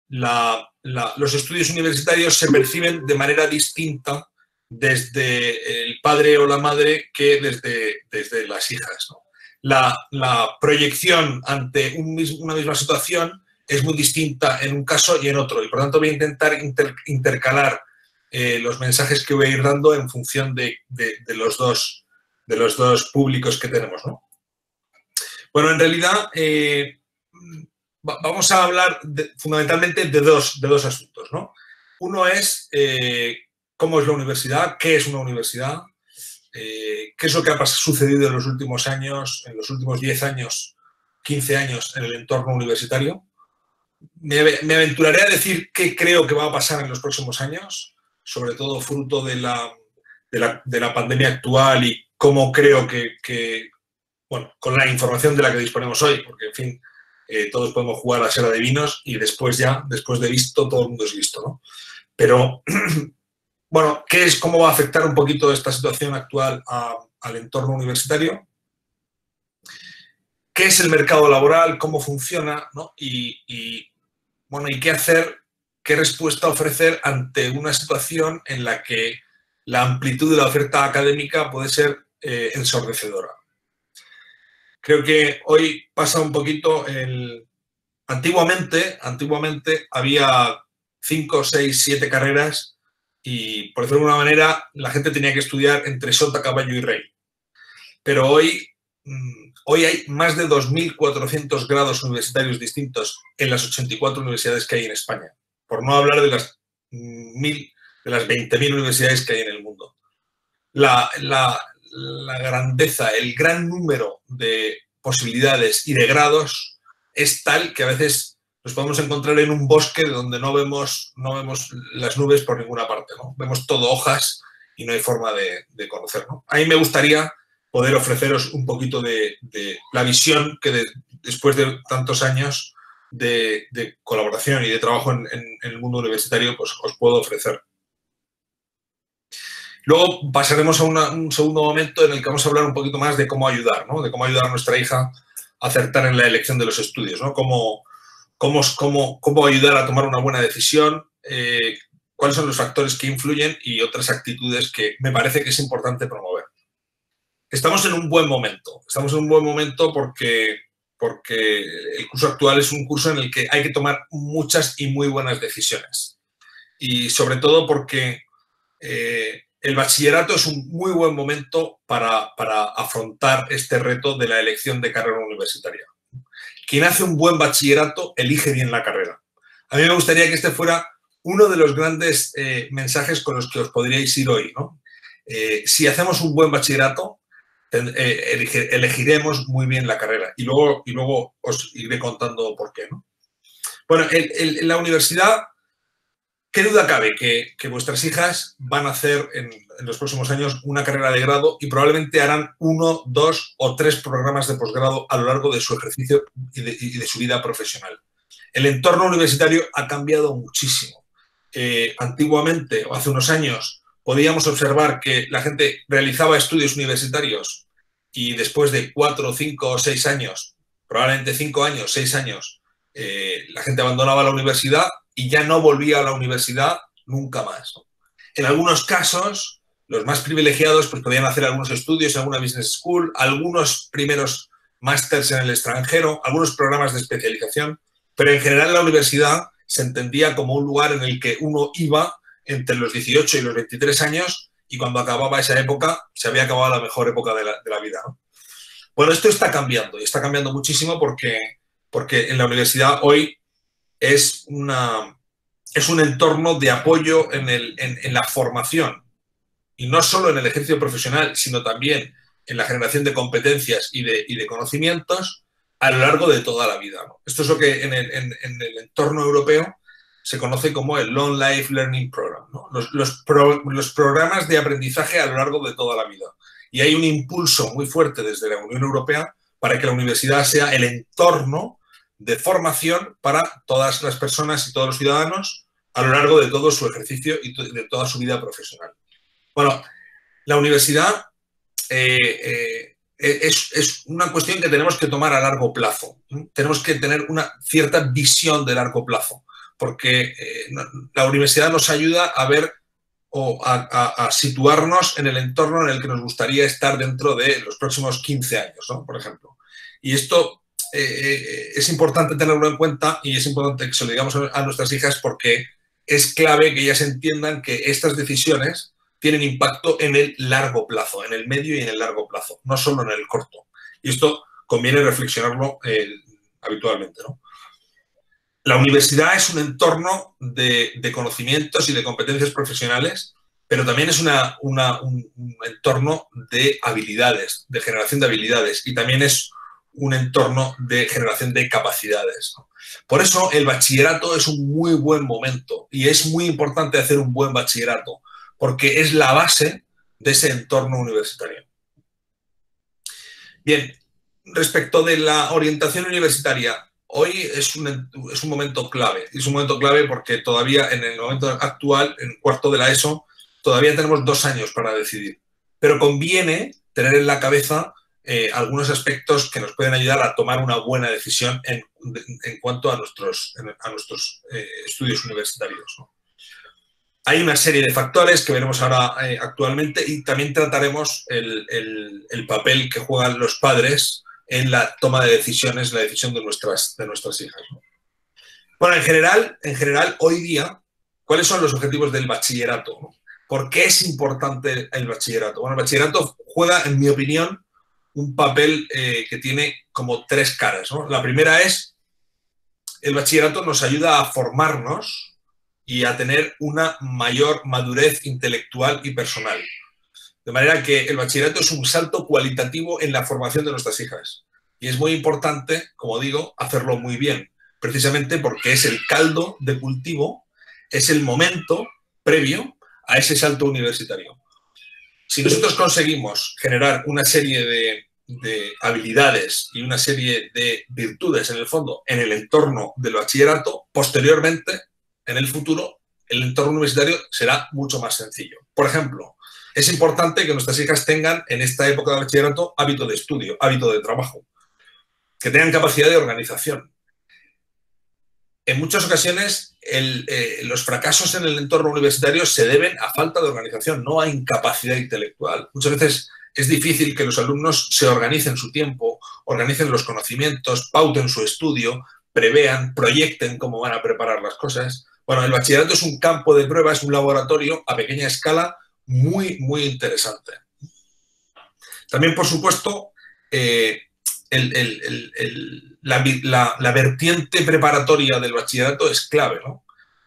los estudios universitarios se perciben de manera distinta desde el padre o la madre que desde las hijas, ¿no? La proyección ante una misma situación es muy distinta en un caso y en otro, y por tanto voy a intentar intercalar los mensajes que voy a ir dando en función de los dos públicos que tenemos, ¿no? Bueno, en realidad vamos a hablar fundamentalmente de dos asuntos, ¿no? Uno es cómo es la universidad, qué es una universidad, qué es lo que ha sucedido en los últimos años, en los últimos 10 años, 15 años en el entorno universitario. Me aventuraré a decir qué creo que va a pasar en los próximos años, sobre todo fruto de la pandemia actual y cómo creo que, bueno, con la información de la que disponemos hoy, porque, en fin, todos podemos jugar a ser adivinos y después de visto, todo el mundo es listo, ¿no? Pero, bueno, ¿cómo va a afectar un poquito esta situación actual al entorno universitario? ¿Qué es el mercado laboral? ¿Cómo funciona? ¿No? Bueno, ¿y qué hacer? ¿Qué respuesta ofrecer ante una situación en la que la amplitud de la oferta académica puede ser ensordecedora? Creo que hoy pasa un poquito Antiguamente había 5, 6, 7 carreras y, por decirlo de alguna manera, la gente tenía que estudiar entre sota, caballo y rey. Pero hoy hay más de 2.400 grados universitarios distintos en las 84 universidades que hay en España, por no hablar de las 20.000 universidades que hay en el mundo. La grandeza, el gran número de posibilidades y de grados es tal que a veces nos podemos encontrar en un bosque donde no vemos las nubes por ninguna parte, ¿no? Vemos todo hojas y no hay forma de conocer, ¿no? A mí me gustaría poder ofreceros un poquito de la visión que después de tantos años de colaboración y de trabajo en el mundo universitario, pues os puedo ofrecer. Luego pasaremos a un segundo momento en el que vamos a hablar un poquito más de cómo ayudar, ¿no? De cómo ayudar a nuestra hija a acertar en la elección de los estudios, ¿no? Cómo ayudar a tomar una buena decisión, cuáles son los factores que influyen y otras actitudes que me parece que es importante promover. Estamos en un buen momento. Estamos en un buen momento porque el curso actual es un curso en el que hay que tomar muchas y muy buenas decisiones. Y sobre todo porque el bachillerato es un muy buen momento para afrontar este reto de la elección de carrera universitaria. Quien hace un buen bachillerato elige bien la carrera. A mí me gustaría que este fuera uno de los grandes mensajes con los que os podríais ir hoy, ¿no? Si hacemos un buen bachillerato, elegiremos muy bien la carrera y luego os iré contando por qué, ¿no? Bueno, en la universidad, ¿qué duda cabe que vuestras hijas van a hacer en los próximos años una carrera de grado y probablemente harán 1, 2 o 3 programas de posgrado a lo largo de su ejercicio y de su vida profesional? El entorno universitario ha cambiado muchísimo. Antiguamente, o hace unos años, podíamos observar que la gente realizaba estudios universitarios y después de 4, 5 o 6 años, probablemente 5 años, 6 años, la gente abandonaba la universidad y ya no volvía a la universidad nunca más. En algunos casos, los más privilegiados pues, podían hacer algunos estudios en alguna business school, algunos primeros másters en el extranjero, algunos programas de especialización, pero en general la universidad se entendía como un lugar en el que uno iba entre los 18 y los 23 años y cuando acababa esa época se había acabado la mejor época de la vida, ¿no? Bueno, esto está cambiando y está cambiando muchísimo porque en la universidad hoy es un entorno de apoyo en la formación y no solo en el ejercicio profesional, sino también en la generación de competencias y de conocimientos a lo largo de toda la vida, ¿no? Esto es lo que en el entorno europeo se conoce como el Long Life Learning Program, ¿no? Los programas de aprendizaje a lo largo de toda la vida. Y hay un impulso muy fuerte desde la Unión Europea para que la universidad sea el entorno de formación para todas las personas y todos los ciudadanos a lo largo de todo su ejercicio y de toda su vida profesional. Bueno, la universidad es una cuestión que tenemos que tomar a largo plazo. Tenemos que tener una cierta visión de largo plazo, porque la universidad nos ayuda a ver o a situarnos en el entorno en el que nos gustaría estar dentro de los próximos 15 años, ¿no? Por ejemplo. Y esto es importante tenerlo en cuenta y es importante que se lo digamos a nuestras hijas porque es clave que ellas entiendan que estas decisiones tienen impacto en el largo plazo, en el medio y en el largo plazo, no solo en el corto. Y esto conviene reflexionarlo habitualmente, ¿no? La universidad es un entorno de conocimientos y de competencias profesionales, pero también es un entorno de habilidades, de generación de habilidades, y también es un entorno de generación de capacidades, ¿no? Por eso el bachillerato es un muy buen momento y es muy importante hacer un buen bachillerato, porque es la base de ese entorno universitario. Bien, respecto de la orientación universitaria, hoy es un momento clave. Es un momento clave porque todavía en el momento actual, en cuarto de la ESO, todavía tenemos 2 años para decidir. Pero conviene tener en la cabeza algunos aspectos que nos pueden ayudar a tomar una buena decisión en cuanto a nuestros estudios universitarios, ¿no? Hay una serie de factores que veremos ahora actualmente y también trataremos el papel que juegan los padres en la toma de decisiones, la decisión de nuestras hijas, ¿no? Bueno, en general, hoy día, ¿cuáles son los objetivos del bachillerato, ¿no? ¿Por qué es importante el bachillerato? Bueno, el bachillerato juega, en mi opinión, un papel que tiene como 3 caras, ¿no? La primera es, el bachillerato nos ayuda a formarnos y a tener una mayor madurez intelectual y personal. De manera que el bachillerato es un salto cualitativo en la formación de nuestras hijas. Y es muy importante, como digo, hacerlo muy bien, precisamente porque es el caldo de cultivo, es el momento previo a ese salto universitario. Si nosotros conseguimos generar una serie de habilidades y una serie de virtudes, en el fondo, en el entorno del bachillerato, posteriormente, en el futuro, el entorno universitario será mucho más sencillo. Por ejemplo, es importante que nuestras hijas tengan, en esta época de bachillerato, hábito de estudio, hábito de trabajo, que tengan capacidad de organización. En muchas ocasiones, los fracasos en el entorno universitario se deben a falta de organización, no a incapacidad intelectual. Muchas veces es difícil que los alumnos se organicen su tiempo, organicen los conocimientos, pauten su estudio, prevean, proyecten cómo van a preparar las cosas. Bueno, el bachillerato es un campo de prueba, es un laboratorio a pequeña escala muy, muy interesante. También, por supuesto, la vertiente preparatoria del bachillerato es clave, ¿no?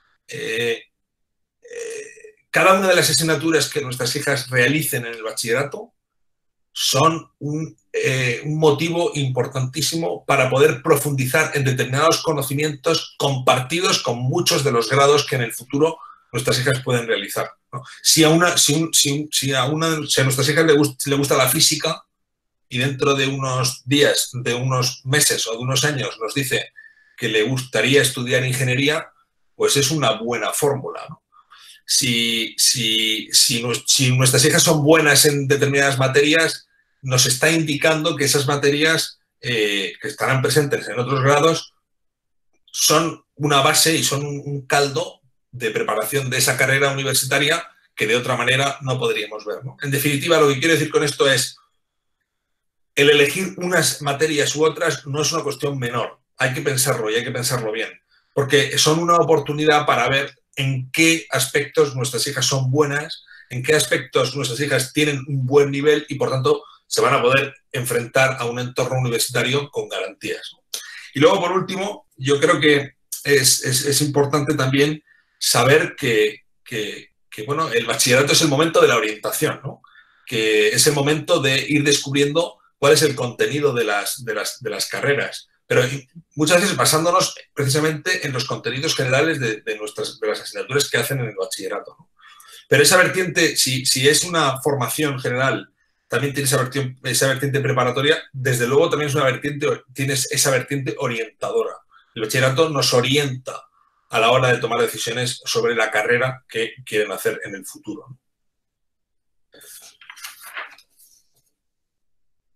Cada una de las asignaturas que nuestras hijas realicen en el bachillerato son un motivo importantísimo para poder profundizar en determinados conocimientos compartidos con muchos de los grados que en el futuro nuestras hijas pueden realizar, ¿no? Si a nuestras hijas le gusta la física y dentro de unos días, de unos meses o de unos años nos dice que le gustaría estudiar ingeniería, pues es una buena fórmula, ¿no? Si nuestras hijas son buenas en determinadas materias, nos está indicando que esas materias que estarán presentes en otros grados son una base y son un caldo de preparación de esa carrera universitaria que de otra manera no podríamos ver, ¿no? En definitiva, lo que quiero decir con esto es el elegir unas materias u otras no es una cuestión menor. Hay que pensarlo y hay que pensarlo bien, porque son una oportunidad para ver en qué aspectos nuestras hijas son buenas, en qué aspectos nuestras hijas tienen un buen nivel y, por tanto, se van a poder enfrentar a un entorno universitario con garantías. Y luego, por último, yo creo que es importante también saber que bueno, el bachillerato es el momento de la orientación, ¿no? Que es el momento de ir descubriendo cuál es el contenido de las carreras. Pero muchas veces basándonos precisamente en los contenidos generales de las asignaturas que hacen en el bachillerato, ¿no? Pero esa vertiente, si es una formación general, también tiene esa vertiente preparatoria, desde luego también tienes esa vertiente orientadora. El bachillerato nos orienta a la hora de tomar decisiones sobre la carrera que quieren hacer en el futuro, ¿no?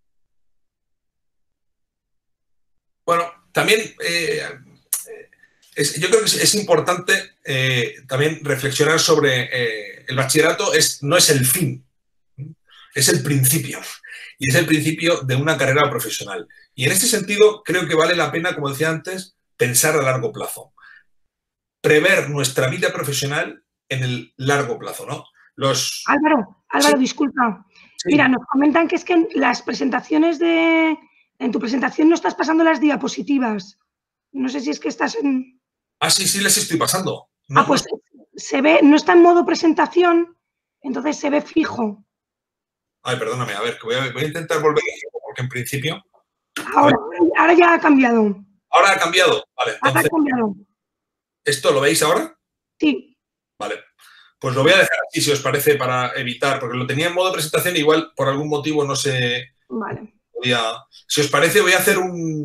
Bueno, también Yo creo que es importante también reflexionar sobre el bachillerato no es el fin, es el principio. Y es el principio de una carrera profesional. Y en ese sentido creo que vale la pena, como decía antes, pensar a largo plazo. Prever nuestra vida profesional en el largo plazo, ¿no? Álvaro, Sí. Disculpa. Sí. Mira, nos comentan que es que en las presentaciones en tu presentación no estás pasando las diapositivas. No sé si es que estás en... Ah, sí, les estoy pasando. No, pues se ve, no está en modo presentación, entonces se ve fijo. Ay, perdóname, a ver, que voy a intentar volver a hacerlo, porque en principio... Ahora ya ha cambiado. Ahora ha cambiado. Vale, entonces... Ahora ha cambiado. ¿Esto lo veis ahora? Sí. Vale. Pues lo voy a dejar así, si os parece, para evitar, porque lo tenía en modo presentación y igual por algún motivo no sé... Vale. Si os parece, voy a hacer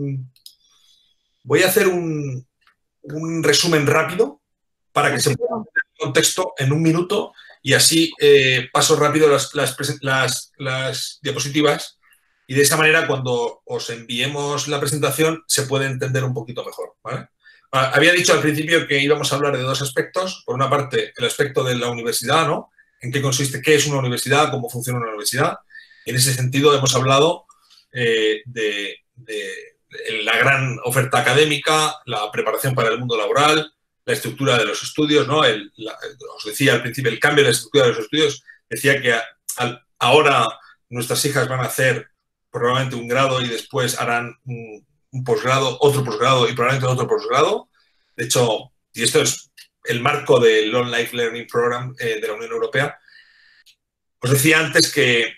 un resumen rápido para que se pueda entender el contexto en un minuto y así paso rápido las diapositivas y de esa manera cuando os enviemos la presentación se puede entender un poquito mejor, ¿vale? Había dicho al principio que íbamos a hablar de dos aspectos. Por una parte, el aspecto de la universidad, ¿no? En qué consiste, qué es una universidad, cómo funciona una universidad. En ese sentido hemos hablado de la gran oferta académica, la preparación para el mundo laboral, la estructura de los estudios, ¿no? Os decía al principio, el cambio de la estructura de los estudios, decía que ahora nuestras hijas van a hacer probablemente un grado y después harán un posgrado, otro posgrado y probablemente otro posgrado. De hecho, y esto es el marco del Long Life Learning Program de la Unión Europea, os decía antes que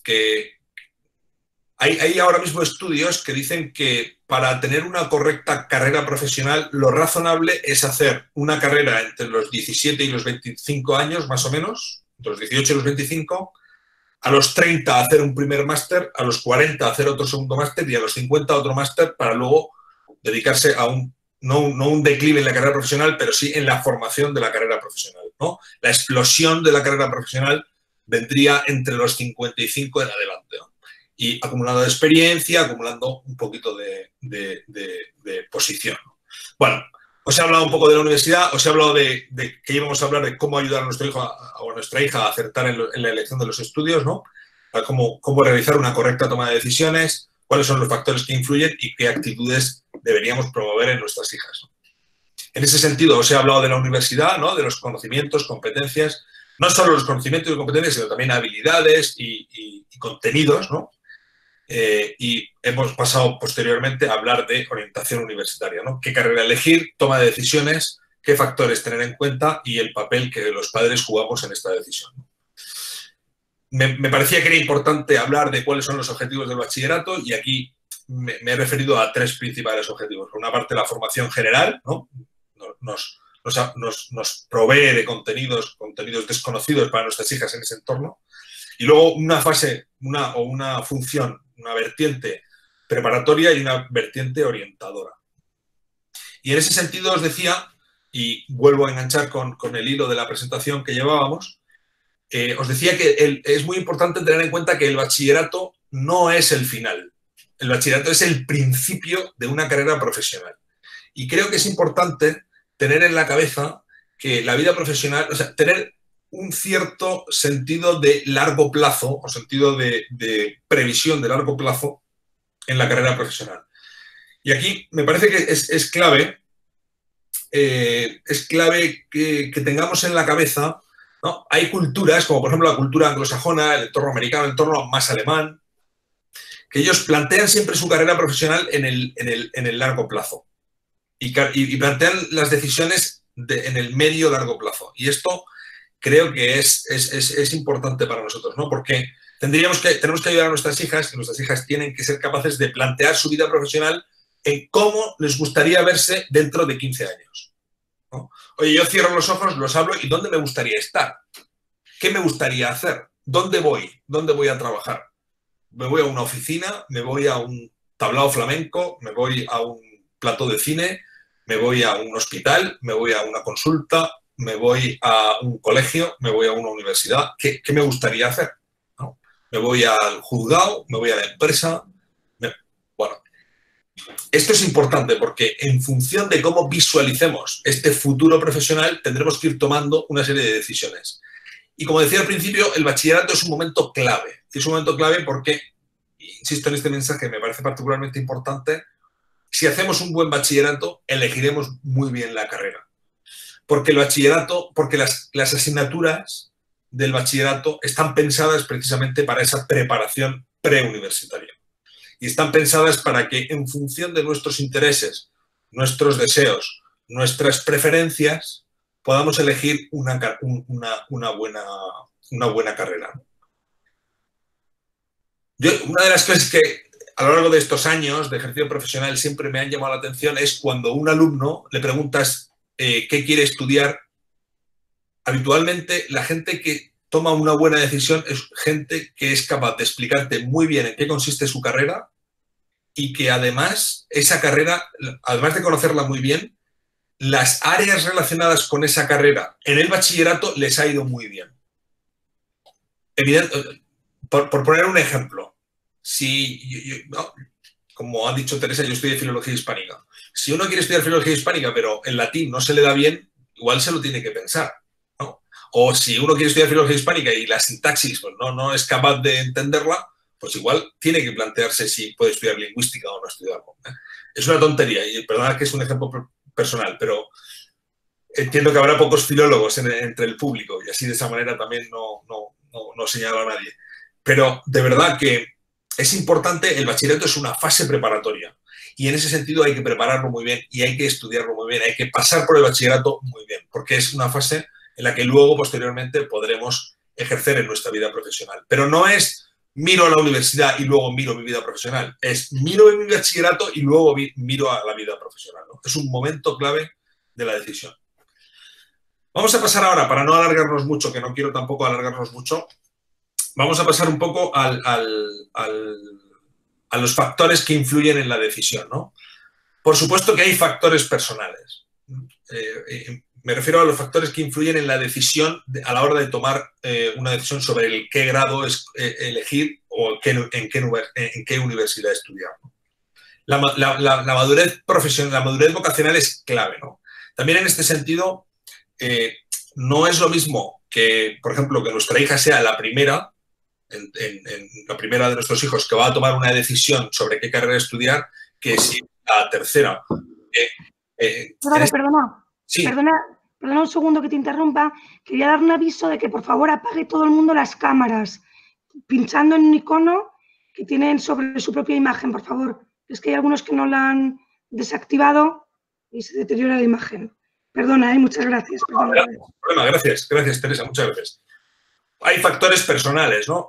hay ahora mismo estudios que dicen que para tener una correcta carrera profesional, lo razonable es hacer una carrera entre los 17 y los 25 años, más o menos, entre los 18 y los 25, a los 30 hacer un primer máster, a los 40 hacer otro segundo máster y a los 50 otro máster para luego dedicarse a no un declive en la carrera profesional, pero sí en la formación de la carrera profesional, ¿no? La explosión de la carrera profesional vendría entre los 55 en adelante, ¿no? Y acumulando experiencia, acumulando un poquito de posición. Bueno, os he hablado un poco de la universidad, os he hablado de que íbamos a hablar de cómo ayudar a nuestro hijo o a nuestra hija a acertar en la elección de los estudios, ¿no? Cómo realizar una correcta toma de decisiones, cuáles son los factores que influyen y qué actitudes deberíamos promover en nuestras hijas, ¿no? En ese sentido, os he hablado de la universidad, ¿no? De los conocimientos, competencias, no solo los conocimientos y competencias, sino también habilidades y contenidos, ¿no? Y hemos pasado posteriormente a hablar de orientación universitaria, ¿no? Qué carrera elegir, toma de decisiones, qué factores tener en cuenta y el papel que los padres jugamos en esta decisión, ¿no? Me parecía que era importante hablar de cuáles son los objetivos del bachillerato y aquí me he referido a tres principales objetivos. Por una parte, la formación general, ¿no? Nos provee de contenidos desconocidos para nuestras hijas en ese entorno. Y luego una función, una vertiente preparatoria y una vertiente orientadora. Y en ese sentido os decía, y vuelvo a enganchar con el hilo de la presentación que llevábamos, os decía que es muy importante tener en cuenta que el bachillerato no es el final. El bachillerato es el principio de una carrera profesional. Y creo que es importante tener en la cabeza que la vida profesional, o sea, tener un cierto sentido de largo plazo o sentido de previsión de largo plazo en la carrera profesional. Y aquí me parece que es clave que tengamos en la cabeza, ¿no? Hay culturas, como por ejemplo la cultura anglosajona, el entorno americano, el entorno más alemán, que ellos plantean siempre su carrera profesional en el largo plazo y plantean las decisiones en el medio largo plazo. Y esto creo que es importante para nosotros, ¿no? Porque tenemos que ayudar a nuestras hijas, que nuestras hijas tienen que ser capaces de plantear su vida profesional en cómo les gustaría verse dentro de 15 años, ¿no? Oye, yo cierro los ojos, los hablo y ¿dónde me gustaría estar? ¿Qué me gustaría hacer? ¿Dónde voy? ¿Dónde voy a trabajar? ¿Me voy a una oficina? ¿Me voy a un tablao flamenco? ¿Me voy a un plató de cine? ¿Me voy a un hospital? ¿Me voy a una consulta? ¿Me voy a un colegio? ¿Me voy a una universidad? ¿Qué me gustaría hacer? ¿No? ¿Me voy al juzgado? ¿Me voy a la empresa? Bueno, Esto es importante porque en función de cómo visualicemos este futuro profesional tendremos que ir tomando una serie de decisiones. Y como decía al principio, el bachillerato es un momento clave. Es un momento clave porque, insisto en este mensaje, me parece particularmente importante, si hacemos un buen bachillerato, elegiremos muy bien la carrera. Porque el bachillerato, porque las asignaturas del bachillerato están pensadas precisamente para esa preparación preuniversitaria. Y están pensadas para que, en función de nuestros intereses, nuestros deseos, nuestras preferencias, podamos elegir una buena carrera. Una de las cosas que a lo largo de estos años de ejercicio profesional siempre me han llamado la atención es cuando a un alumno le preguntas qué quiere estudiar. Habitualmente la gente que toma una buena decisión es gente que es capaz de explicarte muy bien en qué consiste su carrera y que además esa carrera, además de conocerla muy bien, las áreas relacionadas con esa carrera en el bachillerato les ha ido muy bien. Por poner un ejemplo, como ha dicho Teresa, yo estudié Filología Hispánica. Si uno quiere estudiar Filología Hispánica, pero el latín no se le da bien, igual se lo tiene que pensar, ¿no? O si uno quiere estudiar Filología Hispánica y la sintaxis pues, no es capaz de entenderla, pues igual tiene que plantearse si puede estudiar lingüística o no estudiarlo. Es una tontería, y perdona que es un ejemplo personal, pero entiendo que habrá pocos filólogos entre el público y así de esa manera también no señalo a nadie. Pero de verdad que es importante, el bachillerato es una fase preparatoria y en ese sentido hay que prepararlo muy bien y hay que estudiarlo muy bien, hay que pasar por el bachillerato muy bien, porque es una fase en la que luego posteriormente podremos ejercer en nuestra vida profesional. Pero no es miro a la universidad y luego miro mi vida profesional, es miro mi bachillerato y luego miro a la vida profesional, ¿no? Es un momento clave de la decisión. Vamos a pasar ahora, para no alargarnos mucho, que no quiero tampoco alargarnos mucho, vamos a pasar un poco a los factores que influyen en la decisión, ¿no? Por supuesto que hay factores personales. Me refiero a los factores que influyen en la decisión a la hora de tomar una decisión sobre qué grado elegir o en qué universidad estudiar, ¿no? La madurez profesional, la madurez vocacional es clave, ¿no? También en este sentido, no es lo mismo que, por ejemplo, que nuestra hija sea la primera, la primera de nuestros hijos que va a tomar una decisión sobre qué carrera estudiar, que si la tercera. Perdona. Sí. Perdona un segundo que te interrumpa. Quería dar un aviso de que por favor apague todo el mundo las cámaras, pinchando en un icono que tienen sobre su propia imagen, por favor. Es que hay algunos que no la han desactivado y se deteriora la imagen. Perdona, muchas gracias. Problema, gracias, Teresa, muchas gracias. Hay factores personales, ¿no?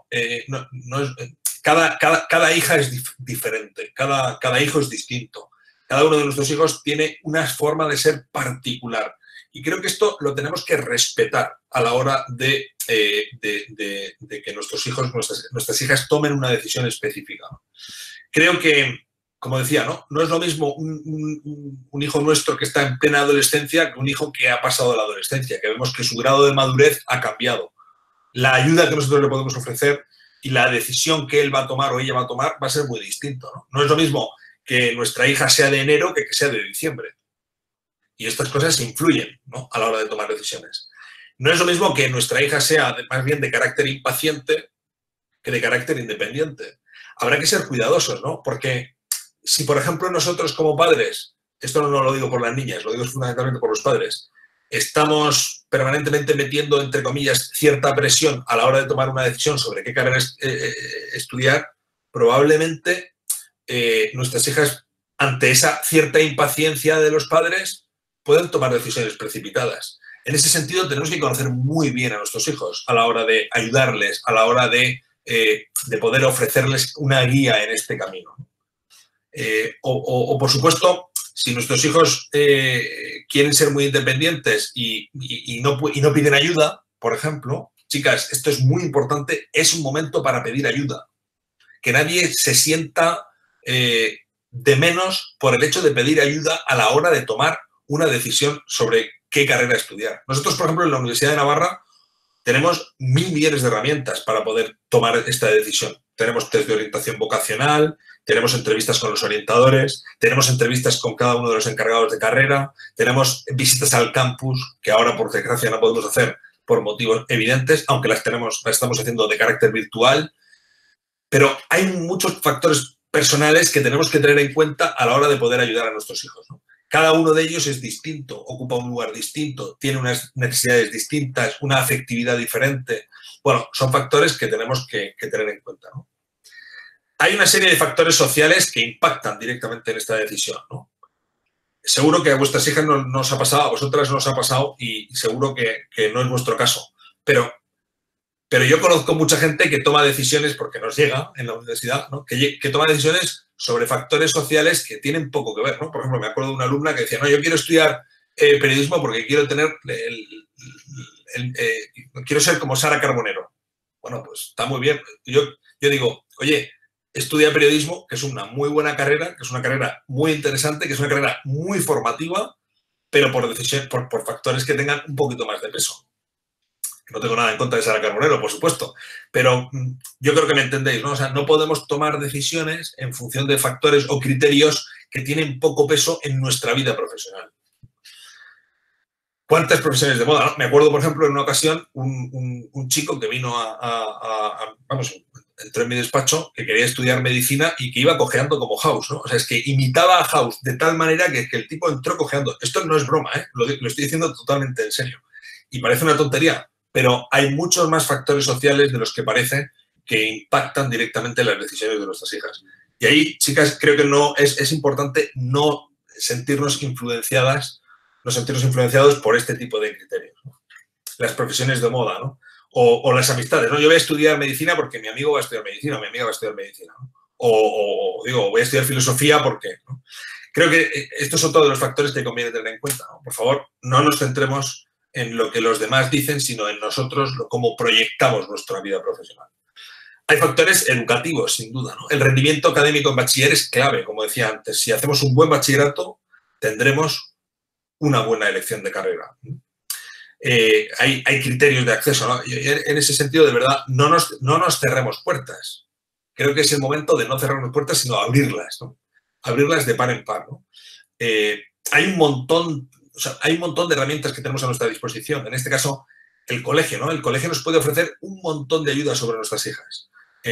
Cada hija es diferente, cada hijo es distinto. Cada uno de nuestros hijos tiene una forma de ser particular. Y creo que esto lo tenemos que respetar a la hora de que nuestros hijos, nuestras hijas tomen una decisión específica. Creo que, como decía, no es lo mismo un hijo nuestro que está en plena adolescencia que un hijo que ha pasado la adolescencia, que vemos que su grado de madurez ha cambiado. La ayuda que nosotros le podemos ofrecer y la decisión que él va a tomar o ella va a tomar va a ser muy distinto, ¿no? No es lo mismo que nuestra hija sea de enero que sea de diciembre. Y estas cosas influyen, ¿no?, a la hora de tomar decisiones. No es lo mismo que nuestra hija sea más bien de carácter impaciente que de carácter independiente. Habrá que ser cuidadosos, ¿no? Porque si, por ejemplo, nosotros como padres, esto no lo digo por las niñas, lo digo fundamentalmente por los padres, estamos permanentemente metiendo, entre comillas, cierta presión a la hora de tomar una decisión sobre qué carrera estudiar, probablemente nuestras hijas, ante esa cierta impaciencia de los padres, pueden tomar decisiones precipitadas. En ese sentido, tenemos que conocer muy bien a nuestros hijos a la hora de ayudarles, a la hora de poder ofrecerles una guía en este camino. Por supuesto, si nuestros hijos quieren ser muy independientes y no piden ayuda, por ejemplo, chicas, esto es muy importante, es un momento para pedir ayuda. Que nadie se sienta de menos por el hecho de pedir ayuda a la hora de tomar una decisión sobre qué carrera estudiar. Nosotros, por ejemplo, en la Universidad de Navarra tenemos 1000 millones de herramientas para poder tomar esta decisión. tenemos test de orientación vocacional, tenemos entrevistas con los orientadores, tenemos entrevistas con cada uno de los encargados de carrera, tenemos visitas al campus, que ahora, por desgracia, no podemos hacer por motivos evidentes, aunque las estamos haciendo de carácter virtual. Pero hay muchos factores personales que tenemos que tener en cuenta a la hora de poder ayudar a nuestros hijos, ¿no? Cada uno de ellos es distinto, ocupa un lugar distinto, tiene unas necesidades distintas, una afectividad diferente. Bueno, son factores que tenemos que tener en cuenta, ¿no? Hay una serie de factores sociales que impactan directamente en esta decisión, ¿no? Seguro que a vuestras hijas no os ha pasado, a vosotras no os ha pasado y seguro que no es vuestro caso. Pero yo conozco mucha gente que toma decisiones, porque nos llega en la universidad, ¿no? que toma decisiones sobre factores sociales que tienen poco que ver, ¿no? Por ejemplo, me acuerdo de una alumna que decía, no, yo quiero estudiar periodismo porque quiero tener quiero ser como Sara Carbonero. Bueno, pues está muy bien. Yo digo, oye, estudia periodismo, que es una muy buena carrera, que es una carrera muy interesante, que es una carrera muy formativa, pero por factores que tengan un poquito más de peso. No tengo nada en contra de Sara Carbonero, por supuesto, pero yo creo que me entendéis, ¿no? O sea, no podemos tomar decisiones en función de factores o criterios que tienen poco peso en nuestra vida profesional. ¿Cuántas profesiones de moda, no? Me acuerdo, por ejemplo, en una ocasión, un chico que vino entró en mi despacho, que quería estudiar medicina y que iba cojeando como House, ¿no? O sea, es que imitaba a House de tal manera que el tipo entró cojeando. Esto no es broma, ¿eh? Lo estoy diciendo totalmente en serio. Y parece una tontería, pero hay muchos más factores sociales de los que parece que impactan directamente las decisiones de nuestras hijas. Y ahí, chicas, creo que es importante no sentirnos influenciados por este tipo de criterios, ¿no? Las profesiones de moda, ¿no? O las amistades, ¿no? Yo voy a estudiar medicina porque mi amigo va a estudiar medicina o mi amiga va a estudiar medicina, ¿no? O digo, voy a estudiar filosofía porque, ¿no? Creo que estos son todos los factores que conviene tener en cuenta, ¿no? Por favor, no nos centremos en lo que los demás dicen, sino en nosotros, cómo proyectamos nuestra vida profesional. Hay factores educativos, sin duda, ¿no? El rendimiento académico en bachiller es clave, como decía antes. Si hacemos un buen bachillerato, tendremos una buena elección de carrera. Hay criterios de acceso, ¿no? En ese sentido, de verdad, no nos cerremos puertas. Creo que es el momento de no cerrarnos puertas, sino abrirlas, ¿no? Abrirlas de par en par, ¿no? Hay un montón de herramientas que tenemos a nuestra disposición. En este caso, el colegio, ¿no? El colegio nos puede ofrecer un montón de ayuda sobre nuestras hijas.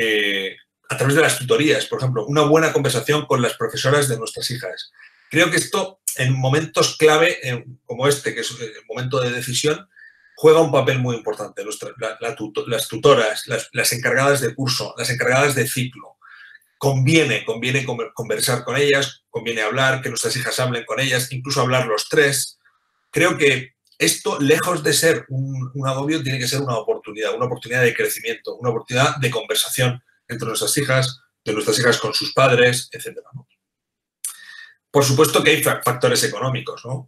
A través de las tutorías, por ejemplo, una buena conversación con las profesoras de nuestras hijas. Creo que esto, en momentos clave como este, que es el momento de decisión, juega un papel muy importante. Las tutoras, las encargadas de curso, las encargadas de ciclo. Conviene conversar con ellas, conviene hablar, que nuestras hijas hablen con ellas, incluso hablar los tres. Creo que esto, lejos de ser un agobio, tiene que ser una oportunidad de crecimiento, una oportunidad de conversación entre nuestras hijas, de nuestras hijas con sus padres, etc., ¿no? Por supuesto que hay factores económicos, ¿no?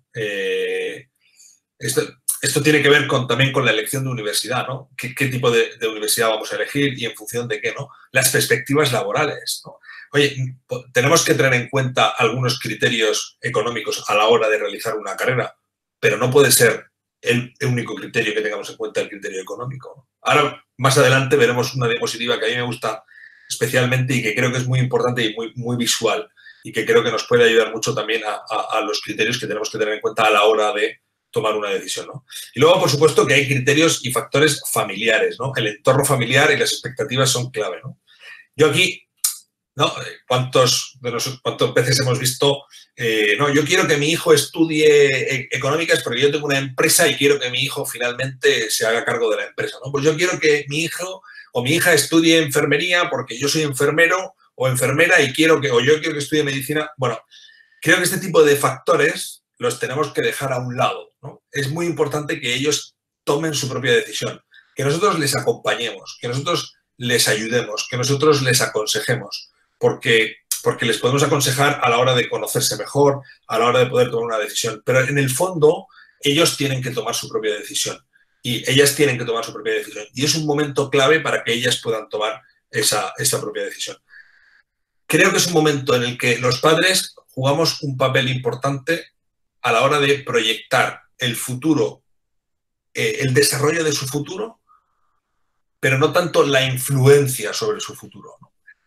Esto tiene que ver también con la elección de universidad, ¿no? ¿Qué tipo de universidad vamos a elegir y en función de qué, ¿no? Las perspectivas laborales, ¿no? Oye, tenemos que tener en cuenta algunos criterios económicos a la hora de realizar una carrera, pero no puede ser el único criterio que tengamos en cuenta el criterio económico. Ahora, más adelante, veremos una diapositiva que a mí me gusta especialmente y que creo que es muy importante y muy visual y que creo que nos puede ayudar mucho también a los criterios que tenemos que tener en cuenta a la hora de tomar una decisión, ¿no? Y luego, por supuesto, que hay criterios y factores familiares, ¿no? El entorno familiar y las expectativas son clave, ¿no? Yo aquí, ¿no? ¿Cuántas veces hemos visto, no, yo quiero que mi hijo estudie económicas porque yo tengo una empresa y quiero que mi hijo finalmente se haga cargo de la empresa, ¿no? Pues yo quiero que mi hijo o mi hija estudie enfermería porque yo soy enfermero o enfermera y yo quiero que estudie medicina. Bueno, creo que este tipo de factores los tenemos que dejar a un lado, ¿no? Es muy importante que ellos tomen su propia decisión, que nosotros les acompañemos, que nosotros les ayudemos, que nosotros les aconsejemos, porque les podemos aconsejar a la hora de conocerse mejor, a la hora de poder tomar una decisión. Pero en el fondo, ellos tienen que tomar su propia decisión y ellas tienen que tomar su propia decisión. Y es un momento clave para que ellas puedan tomar esa propia decisión. Creo que es un momento en el que los padres jugamos un papel importante a la hora de proyectar el futuro, el desarrollo de su futuro, pero no tanto la influencia sobre su futuro, ¿no?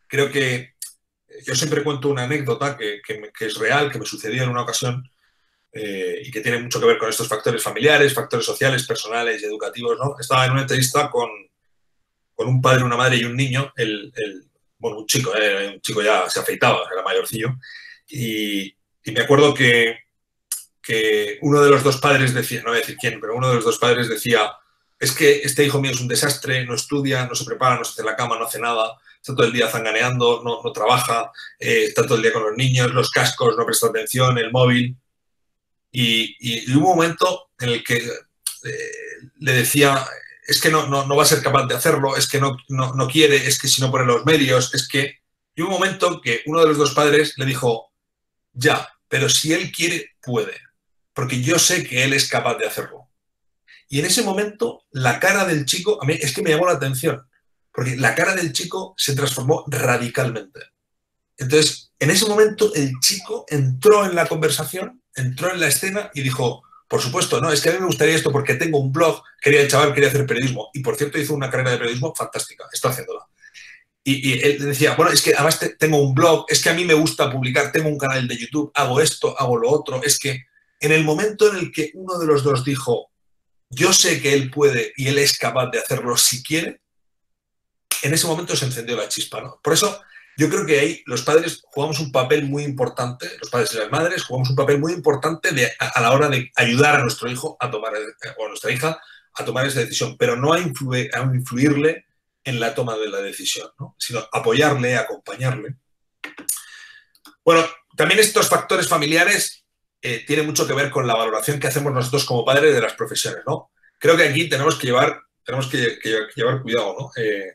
Creo que yo siempre cuento una anécdota que es real, que me sucedió en una ocasión y que tiene mucho que ver con estos factores familiares, factores sociales, personales y educativos, ¿no? Estaba en una entrevista con un padre, una madre y un niño, bueno, un chico ya se afeitaba, era mayorcillo, y me acuerdo que uno de los dos padres decía, no voy a decir quién, pero uno de los dos padres decía, es que este hijo mío es un desastre, no estudia, no se prepara, no se hace la cama, no hace nada, está todo el día zanganeando, no trabaja, está todo el día con los niños, los cascos, no presta atención, el móvil. Y hubo un momento en el que le decía, es que no va a ser capaz de hacerlo, es que no quiere, es que si no pone los medios, es que... Y hubo un momento que uno de los dos padres le dijo, ya, pero si él quiere, puede, porque yo sé que él es capaz de hacerlo. Y en ese momento, la cara del chico, a mí es que me llamó la atención, porque la cara del chico se transformó radicalmente. Entonces, en ese momento, el chico entró en la conversación, entró en la escena y dijo, por supuesto, no, es que a mí me gustaría esto porque tengo un blog, el chaval quería hacer periodismo. Y por cierto, hizo una carrera de periodismo fantástica, está haciéndola. Y él decía, bueno, es que además tengo un blog, es que a mí me gusta publicar, tengo un canal de YouTube, hago esto, hago lo otro. Es que en el momento en el que uno de los dos dijo, yo sé que él puede y él es capaz de hacerlo si quiere, en ese momento se encendió la chispa, ¿no? Por eso yo creo que ahí los padres jugamos un papel muy importante, los padres y las madres jugamos un papel muy importante a la hora de ayudar a nuestro hijo a tomar, o a nuestra hija a tomar esa decisión, pero no a influirle en la toma de la decisión, ¿no? Sino apoyarle, acompañarle. Bueno, también estos factores familiares tienen mucho que ver con la valoración que hacemos nosotros como padres de las profesiones, ¿no? Creo que aquí tenemos que llevar cuidado, ¿no?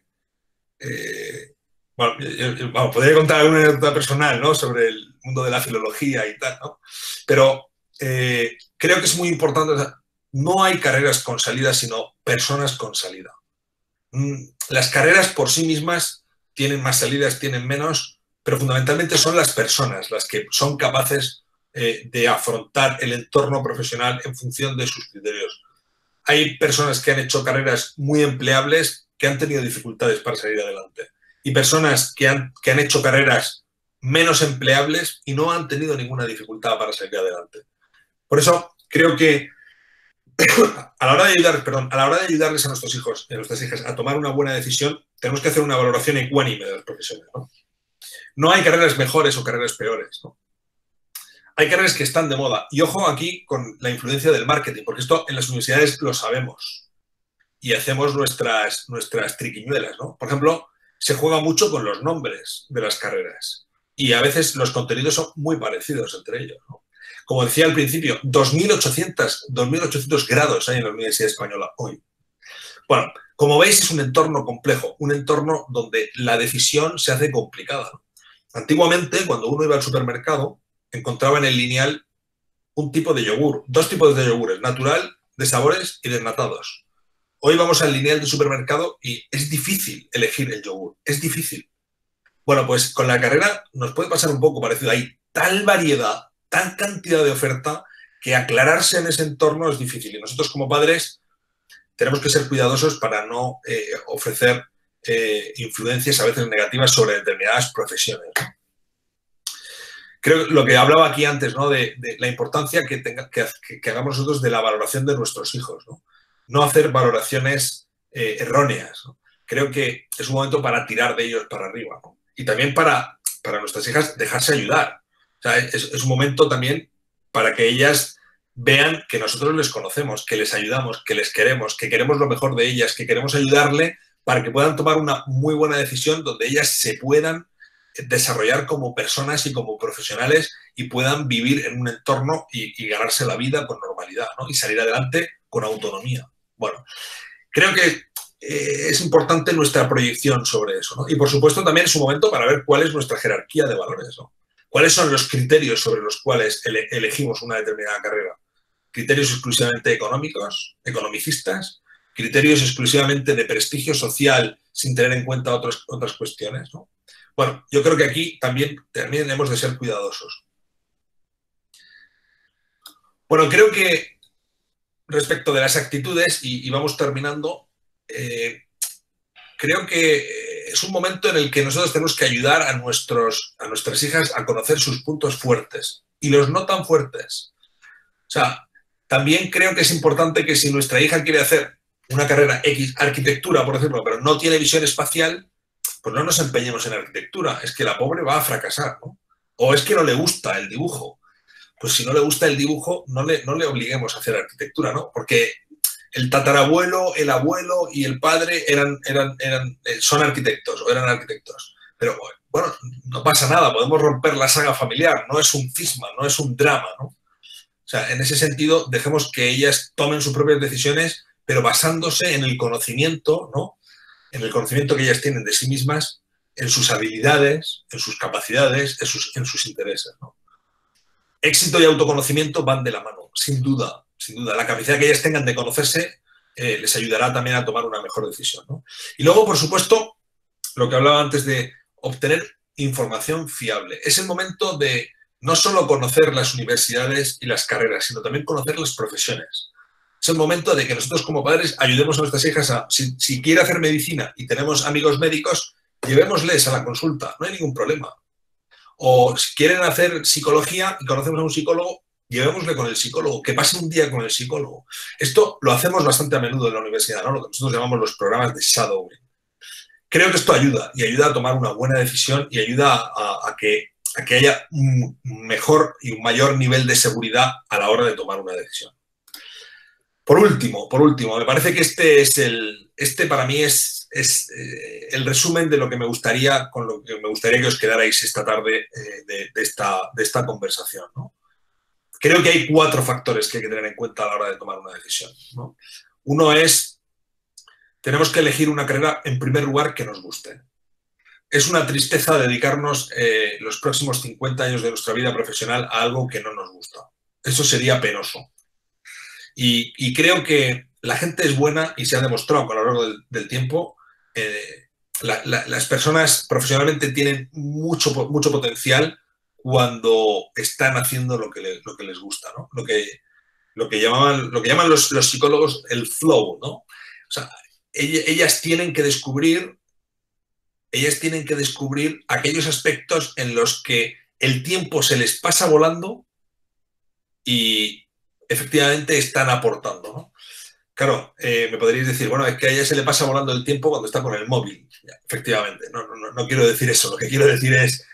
Bueno, podría contar alguna anécdota personal, ¿no? Sobre el mundo de la filología y tal, ¿no? Pero creo que es muy importante, o sea, no hay carreras con salida, sino personas con salida. Las carreras por sí mismas tienen más salidas, tienen menos, pero fundamentalmente son las personas las que son capaces de afrontar el entorno profesional en función de sus criterios. Hay personas que han hecho carreras muy empleables que han tenido dificultades para salir adelante. Y personas que han hecho carreras menos empleables y no han tenido ninguna dificultad para salir adelante. Por eso creo que a la hora de ayudarles a nuestros hijos y a nuestras hijas a tomar una buena decisión, tenemos que hacer una valoración ecuánime de las profesiones, ¿no? No hay carreras mejores o carreras peores, ¿no? Hay carreras que están de moda. Y ojo aquí con la influencia del marketing, porque esto en las universidades lo sabemos y hacemos nuestras triquiñuelas, ¿no? Por ejemplo, se juega mucho con los nombres de las carreras y a veces los contenidos son muy parecidos entre ellos, ¿no? Como decía al principio, 2.800 grados hay en la Universidad Española hoy. Bueno, como veis es un entorno complejo, un entorno donde la decisión se hace complicada. Antiguamente, cuando uno iba al supermercado, encontraba en el lineal un tipo de yogur, dos tipos de yogures, natural, de sabores y desnatados. Hoy vamos al lineal del supermercado y es difícil elegir el yogur, es difícil. Bueno, pues con la carrera nos puede pasar un poco parecido. Hay tal variedad, tal cantidad de oferta, que aclararse en ese entorno es difícil. Y nosotros como padres tenemos que ser cuidadosos para no ofrecer influencias a veces negativas sobre determinadas profesiones. Creo que lo que hablaba aquí antes, ¿no? de la importancia que hagamos nosotros de la valoración de nuestros hijos, ¿no? No hacer valoraciones erróneas, ¿no? Creo que es un momento para tirar de ellos para arriba, ¿no? Y también para nuestras hijas dejarse ayudar. O sea, es un momento también para que ellas vean que nosotros les conocemos, que les ayudamos, que les queremos, que queremos lo mejor de ellas, que queremos ayudarle para que puedan tomar una muy buena decisión donde ellas se puedan desarrollar como personas y como profesionales y puedan vivir en un entorno y ganarse la vida con normalidad, ¿no? Y salir adelante con autonomía. Bueno, creo que es importante nuestra proyección sobre eso, ¿no? Y por supuesto también es un momento para ver cuál es nuestra jerarquía de valores, ¿no? ¿Cuáles son los criterios sobre los cuales elegimos una determinada carrera? ¿Criterios exclusivamente económicos, economicistas? ¿Criterios exclusivamente de prestigio social sin tener en cuenta otras cuestiones, ¿no? Bueno, yo creo que aquí también hemos de ser cuidadosos. Bueno, creo que respecto de las actitudes, y vamos terminando, creo que es un momento en el que nosotros tenemos que ayudar a nuestras hijas a conocer sus puntos fuertes y los no tan fuertes. O sea, también creo que es importante que si nuestra hija quiere hacer una carrera X, arquitectura, por ejemplo, pero no tiene visión espacial, pues no nos empeñemos en arquitectura. Es que la pobre va a fracasar, ¿no? O es que no le gusta el dibujo. Pues si no le gusta el dibujo, no le obliguemos a hacer arquitectura, ¿no? Porque el tatarabuelo, el abuelo y el padre son arquitectos o eran arquitectos. Pero bueno, no pasa nada, podemos romper la saga familiar, no es un cisma, no es un drama, ¿no? O sea, en ese sentido, dejemos que ellas tomen sus propias decisiones, pero basándose en el conocimiento, ¿no? En el conocimiento que ellas tienen de sí mismas, en sus habilidades, en sus capacidades, en sus intereses, ¿no? Éxito y autoconocimiento van de la mano, sin duda, sin duda. La capacidad que ellas tengan de conocerse les ayudará también a tomar una mejor decisión, ¿no? Y luego, por supuesto, lo que hablaba antes de obtener información fiable. Es el momento de no solo conocer las universidades y las carreras, sino también conocer las profesiones. Es el momento de que nosotros como padres ayudemos a nuestras hijas a, si quiere hacer medicina y tenemos amigos médicos, llevémosles a la consulta, no hay ningún problema. O si quieren hacer psicología y conocemos a un psicólogo, llevémosle con el psicólogo, que pase un día con el psicólogo. Esto lo hacemos bastante a menudo en la universidad, ¿no? Lo que nosotros llamamos los programas de shadowing. Creo que esto ayuda, y ayuda a tomar una buena decisión y ayuda a que haya un mejor y un mayor nivel de seguridad a la hora de tomar una decisión. Por último, me parece que este para mí es el resumen de lo que me gustaría, con lo que me gustaría que os quedarais esta tarde de esta conversación, ¿no? Creo que hay 4 factores que hay que tener en cuenta a la hora de tomar una decisión, ¿no? Uno es, tenemos que elegir una carrera, en primer lugar, que nos guste. Es una tristeza dedicarnos los próximos 50 años de nuestra vida profesional a algo que no nos gusta. Eso sería penoso. Y creo que la gente es buena y se ha demostrado a lo largo del tiempo. Las personas profesionalmente tienen mucho potencial cuando están haciendo lo que les gusta, ¿no? Lo que llaman los psicólogos el flow, ¿no? O sea, ellas tienen que descubrir aquellos aspectos en los que el tiempo se les pasa volando y efectivamente están aportando, ¿no? Claro, me podríais decir, bueno, es que a ella se le pasa volando el tiempo cuando está con el móvil. Ya, efectivamente, no quiero decir eso. Lo que quiero decir es,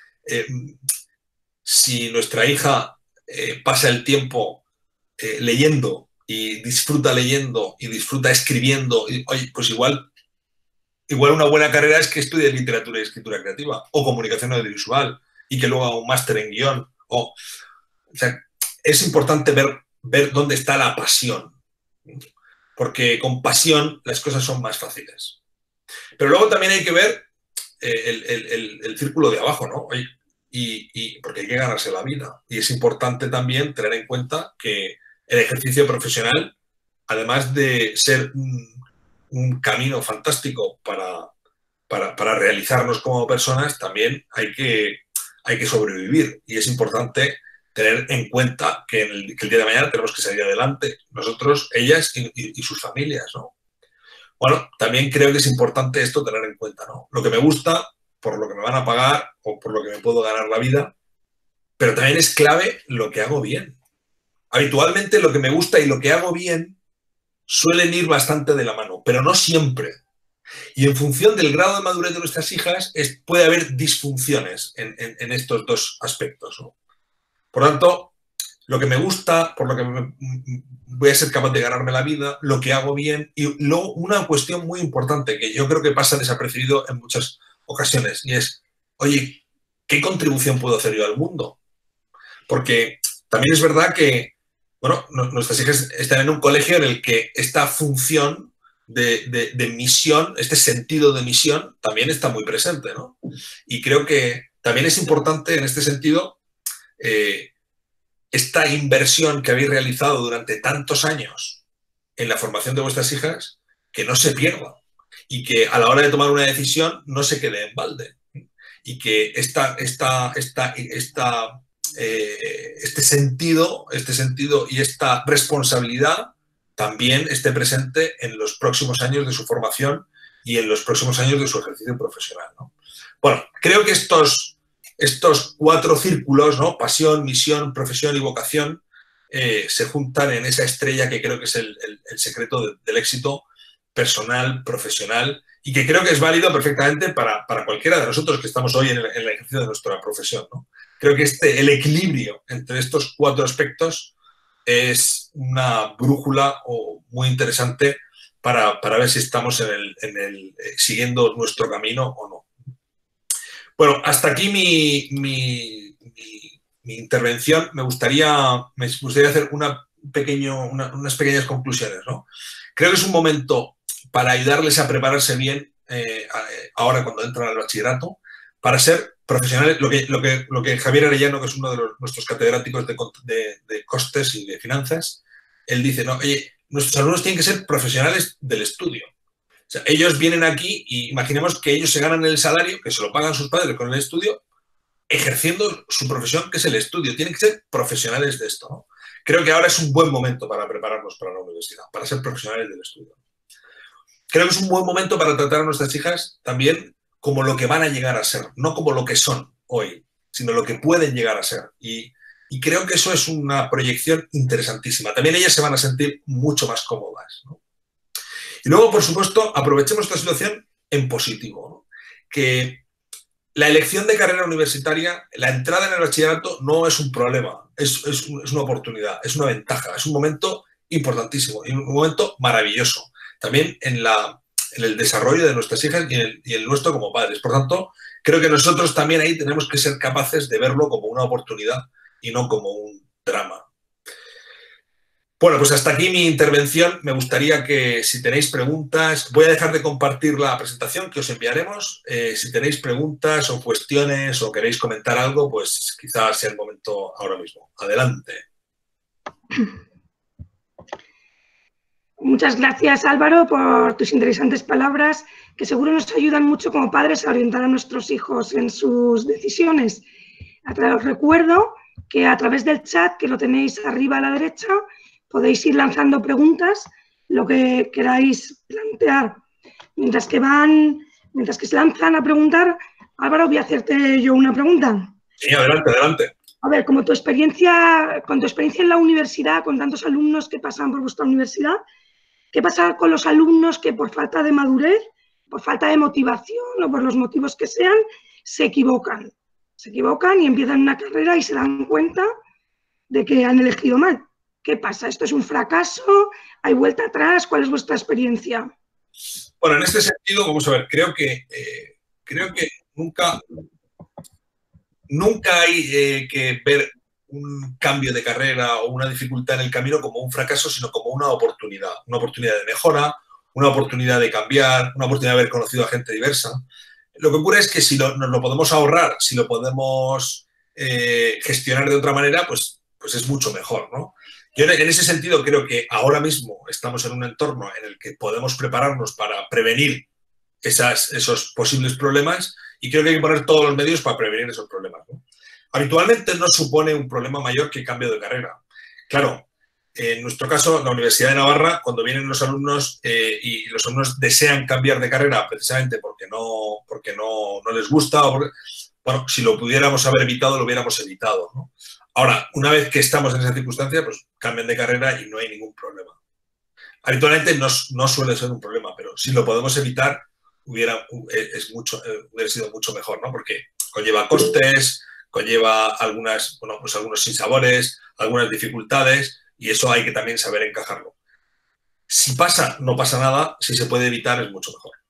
si nuestra hija pasa el tiempo leyendo y disfruta escribiendo, oye, pues igual una buena carrera es que estudie literatura y escritura creativa o comunicación audiovisual y que luego haga un máster en guión. O sea, es importante ver dónde está la pasión, porque con pasión las cosas son más fáciles. Pero luego también hay que ver el círculo de abajo, ¿no? Porque hay que ganarse la vida. Y es importante también tener en cuenta que el ejercicio profesional, además de ser un camino fantástico para realizarnos como personas, también hay que sobrevivir. Y es importante tener en cuenta que el día de mañana tenemos que salir adelante, nosotros, ellas y sus familias, ¿no? Bueno, también creo que es importante esto tener en cuenta, ¿no? Lo que me gusta, por lo que me van a pagar o por lo que me puedo ganar la vida, pero también es clave lo que hago bien. Habitualmente lo que me gusta y lo que hago bien suelen ir bastante de la mano, pero no siempre. Y en función del grado de madurez de nuestras hijas puede haber disfunciones en estos dos aspectos, ¿no? Por tanto, lo que me gusta, por lo que voy a ser capaz de ganarme la vida, lo que hago bien, y luego una cuestión muy importante que yo creo que pasa desapercibido en muchas ocasiones, y es, oye, ¿qué contribución puedo hacer yo al mundo? Porque también es verdad que, bueno, nuestras hijas están en un colegio en el que esta función de misión, este sentido de misión, también está muy presente, ¿no? Y creo que también es importante en este sentido esta inversión que habéis realizado durante tantos años en la formación de vuestras hijas, que no se pierda y que a la hora de tomar una decisión no se quede en balde y que este sentido y esta responsabilidad también esté presente en los próximos años de su formación y en los próximos años de su ejercicio profesional, ¿no? Bueno, creo que estos 4 círculos, ¿no? Pasión, misión, profesión y vocación, se juntan en esa estrella que creo que es el secreto del éxito personal, profesional, y que creo que es válido perfectamente para cualquiera de nosotros que estamos hoy en el ejercicio de nuestra profesión, ¿no? Creo que el equilibrio entre estos 4 aspectos es una brújula muy interesante para ver si estamos siguiendo nuestro camino o no. Bueno, hasta aquí mi intervención. Me gustaría hacer unas pequeñas conclusiones, ¿no? Creo que es un momento para ayudarles a prepararse bien ahora cuando entran al bachillerato, para ser profesionales, lo que Javier Arellano, que es uno de nuestros catedráticos de costes y de finanzas, él dice, no, oye, nuestros alumnos tienen que ser profesionales del estudio. O sea, ellos vienen aquí y imaginemos que ellos se ganan el salario, que se lo pagan sus padres con el estudio, ejerciendo su profesión, que es el estudio. Tienen que ser profesionales de esto, ¿no? Creo que ahora es un buen momento para prepararnos para la universidad, para ser profesionales del estudio. Creo que es un buen momento para tratar a nuestras hijas también como lo que van a llegar a ser, no como lo que son hoy, sino lo que pueden llegar a ser. Y creo que eso es una proyección interesantísima. También ellas se van a sentir mucho más cómodas, ¿no? Y luego, por supuesto, aprovechemos esta situación en positivo, ¿no? Que la elección de carrera universitaria, la entrada en el bachillerato no es un problema, es una oportunidad, es una ventaja, es un momento importantísimo y un momento maravilloso. También en el desarrollo de nuestras hijas y el nuestro como padres. Por tanto, creo que nosotros también ahí tenemos que ser capaces de verlo como una oportunidad y no como un drama. Bueno, pues hasta aquí mi intervención. Me gustaría que si tenéis preguntas, voy a dejar de compartir la presentación que os enviaremos. Si tenéis preguntas o cuestiones o queréis comentar algo, pues quizás sea el momento ahora mismo. Adelante. Muchas gracias, Álvaro, por tus interesantes palabras, que seguro nos ayudan mucho como padres a orientar a nuestros hijos en sus decisiones. Os recuerdo que a través del chat, que lo tenéis arriba a la derecha, podéis ir lanzando preguntas, lo que queráis plantear. Mientras que se lanzan a preguntar, Álvaro, voy a hacerte yo una pregunta. Sí, adelante, adelante. A ver, con tu experiencia en la universidad, con tantos alumnos que pasan por vuestra universidad, ¿qué pasa con los alumnos que por falta de madurez, por falta de motivación o por los motivos que sean, se equivocan? Se equivocan y empiezan una carrera y se dan cuenta de que han elegido mal. ¿Qué pasa? ¿Esto es un fracaso? ¿Hay vuelta atrás? ¿Cuál es vuestra experiencia? Bueno, en este sentido, vamos a ver, creo que nunca hay que ver un cambio de carrera o una dificultad en el camino como un fracaso, sino como una oportunidad de mejora, una oportunidad de cambiar, una oportunidad de haber conocido a gente diversa. Lo que ocurre es que si nos lo podemos ahorrar, si lo podemos gestionar de otra manera, pues es mucho mejor, ¿no? Yo en ese sentido creo que ahora mismo estamos en un entorno en el que podemos prepararnos para prevenir esos posibles problemas y creo que hay que poner todos los medios para prevenir esos problemas, ¿no? Habitualmente no supone un problema mayor que cambio de carrera. Claro, en nuestro caso, la Universidad de Navarra, cuando vienen los alumnos y los alumnos desean cambiar de carrera precisamente porque no les gusta, bueno, si lo pudiéramos haber evitado, lo hubiéramos evitado, ¿no? Ahora, una vez que estamos en esa circunstancia, pues cambian de carrera y no hay ningún problema. Habitualmente no suele ser un problema, pero si lo podemos evitar, hubiera sido mucho mejor, ¿no? Porque conlleva costes, conlleva algunos sinsabores, algunas dificultades y eso hay que también saber encajarlo. Si pasa, no pasa nada. Si se puede evitar, es mucho mejor.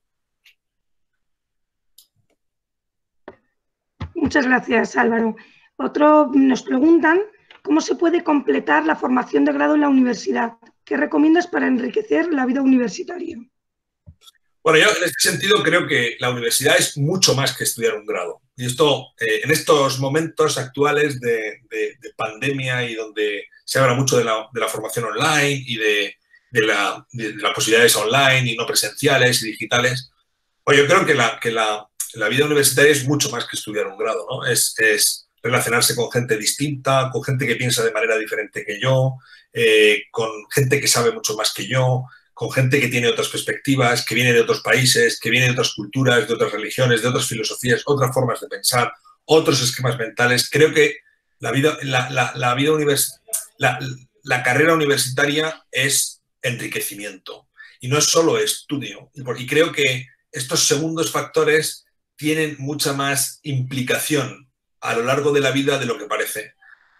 Muchas gracias, Álvaro. Nos preguntan cómo se puede completar la formación de grado en la universidad. ¿Qué recomiendas para enriquecer la vida universitaria? Bueno, yo en este sentido creo que la universidad es mucho más que estudiar un grado. Y esto, en estos momentos actuales de pandemia y donde se habla mucho de la formación online y de las posibilidades online y no presenciales y digitales, pues yo creo que la vida universitaria es mucho más que estudiar un grado, ¿no? Es relacionarse con gente distinta, con gente que piensa de manera diferente que yo, con gente que sabe mucho más que yo, con gente que tiene otras perspectivas, que viene de otros países, que viene de otras culturas, de otras religiones, de otras filosofías, otras formas de pensar, otros esquemas mentales. Creo que la carrera universitaria es enriquecimiento y no es solo estudio. Y creo que estos segundos factores tienen mucha más implicación a lo largo de la vida de lo que parece.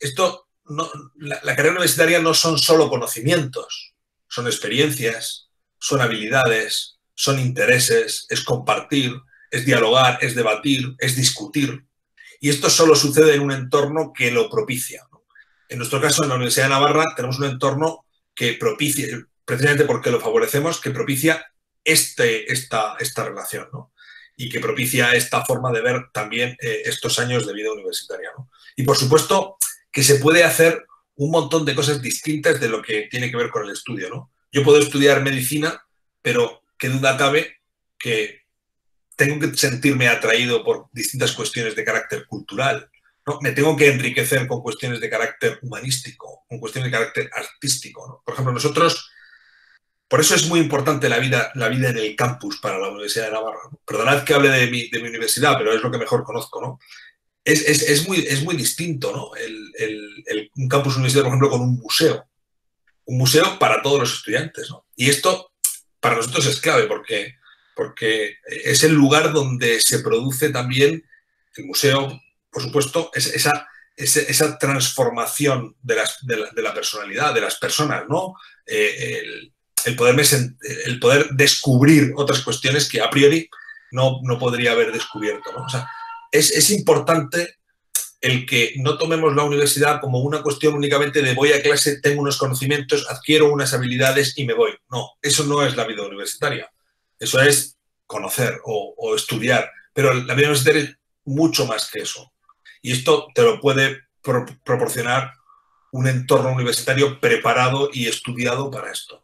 La carrera universitaria no son solo conocimientos, son experiencias, son habilidades, son intereses, es compartir, es dialogar, es debatir, es discutir. Y esto solo sucede en un entorno que lo propicia, ¿no? En nuestro caso, en la Universidad de Navarra, tenemos un entorno que propicia, precisamente porque lo favorecemos, que propicia esta relación, ¿no? Y que propicia esta forma de ver también estos años de vida universitaria, ¿no? Y, por supuesto, que se puede hacer un montón de cosas distintas de lo que tiene que ver con el estudio, ¿no? Yo puedo estudiar medicina, pero qué duda cabe que tengo que sentirme atraído por distintas cuestiones de carácter cultural, ¿no? Me tengo que enriquecer con cuestiones de carácter humanístico, con cuestiones de carácter artístico, ¿no? Por ejemplo, nosotros, por eso es muy importante la vida en el campus para la Universidad de Navarra, ¿no? Perdonad que hable de mi universidad, pero es lo que mejor conozco, ¿no? Es muy distinto, ¿no? Un campus universitario, por ejemplo, con un museo para todos los estudiantes, ¿no? Y esto para nosotros es clave porque es el lugar donde se produce también el museo, por supuesto, esa transformación de la personalidad, de las personas, ¿no? El poder descubrir otras cuestiones que a priori no podría haber descubierto, ¿no? O sea, es importante el que no tomemos la universidad como una cuestión únicamente de voy a clase, tengo unos conocimientos, adquiero unas habilidades y me voy. No, eso no es la vida universitaria. Eso es conocer o estudiar. Pero la vida universitaria es mucho más que eso. Y esto te lo puede proporcionar un entorno universitario preparado y estudiado para esto.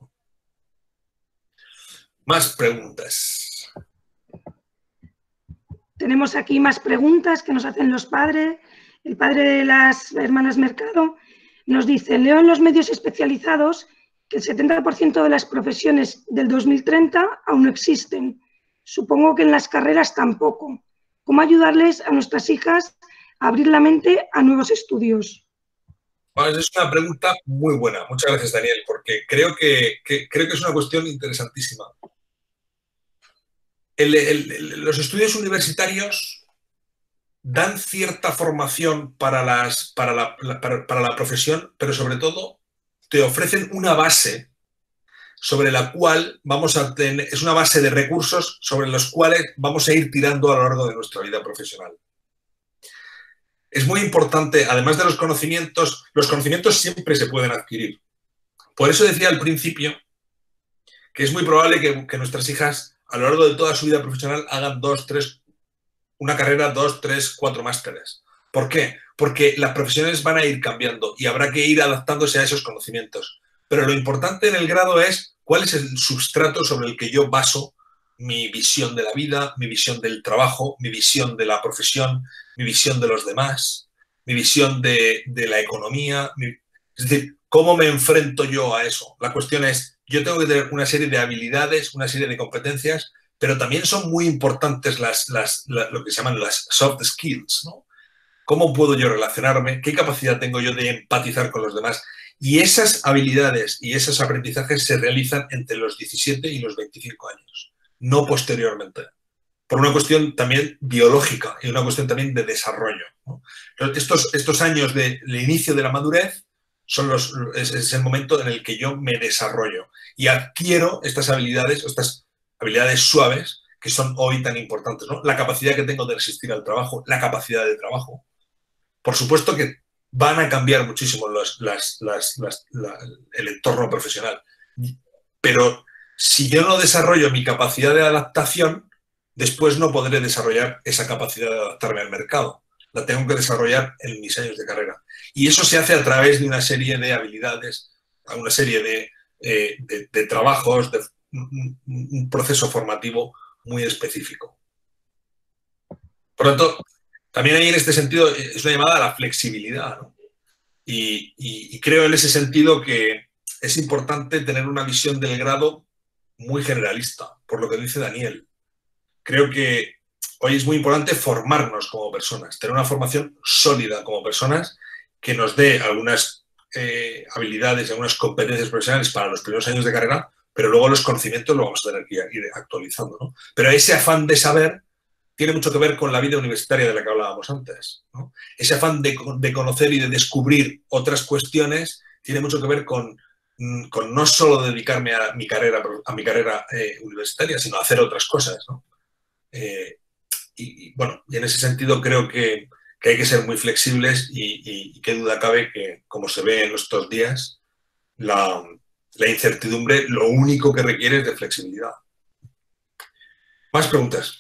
Más preguntas. Tenemos aquí más preguntas que nos hacen los padres. El padre de las hermanas Mercado nos dice, leo en los medios especializados que el 70% de las profesiones del 2030 aún no existen. Supongo que en las carreras tampoco. ¿Cómo ayudarles a nuestras hijas a abrir la mente a nuevos estudios? Bueno, es una pregunta muy buena. Muchas gracias, Daniel, porque creo que es una cuestión interesantísima. Los estudios universitarios dan cierta formación para la profesión, pero sobre todo te ofrecen una base sobre la cual vamos a tener, es una base de recursos sobre los cuales vamos a ir tirando a lo largo de nuestra vida profesional. Es muy importante, además de los conocimientos siempre se pueden adquirir. Por eso decía al principio que es muy probable que nuestras hijas a lo largo de toda su vida profesional hagan una carrera, 2, 3, 4 másteres. ¿Por qué? Porque las profesiones van a ir cambiando y habrá que ir adaptándose a esos conocimientos. Pero lo importante en el grado es cuál es el substrato sobre el que yo baso mi visión de la vida, mi visión del trabajo, mi visión de la profesión, mi visión de los demás, mi visión de la economía. Es decir, ¿cómo me enfrento yo a eso? La cuestión es, yo tengo que tener una serie de habilidades, una serie de competencias, pero también son muy importantes lo que se llaman las soft skills, ¿no? ¿Cómo puedo yo relacionarme? ¿Qué capacidad tengo yo de empatizar con los demás? Y esas habilidades y esos aprendizajes se realizan entre los 17 y los 25 años, no posteriormente. Por una cuestión también biológica y una cuestión también de desarrollo, ¿no? Estos años del inicio de la madurez es el momento en el que yo me desarrollo y adquiero estas habilidades suaves que son hoy tan importantes, ¿no? La capacidad que tengo de resistir al trabajo, la capacidad de trabajo. Por supuesto que van a cambiar muchísimo el entorno profesional, pero si yo no desarrollo mi capacidad de adaptación, después no podré desarrollar esa capacidad de adaptarme al mercado. La tengo que desarrollar en mis años de carrera. Y eso se hace a través de una serie de habilidades, una serie de trabajos, de un proceso formativo muy específico. Por lo tanto, también ahí en este sentido es una llamada a la flexibilidad, ¿no? Y creo en ese sentido que es importante tener una visión del grado muy generalista, por lo que dice Daniel. Creo que hoy es muy importante formarnos como personas, tener una formación sólida como personas que nos dé algunas habilidades y algunas competencias profesionales para los primeros años de carrera, pero luego los conocimientos los vamos a tener que ir actualizando, ¿no? Pero ese afán de saber tiene mucho que ver con la vida universitaria de la que hablábamos antes, ¿no? Ese afán de conocer y de descubrir otras cuestiones tiene mucho que ver con no solo dedicarme a mi carrera universitaria, sino a hacer otras cosas, ¿no? Bueno, y en ese sentido creo que hay que ser muy flexibles y qué duda cabe que, como se ve en estos días, la incertidumbre lo único que requiere es de flexibilidad. Más preguntas.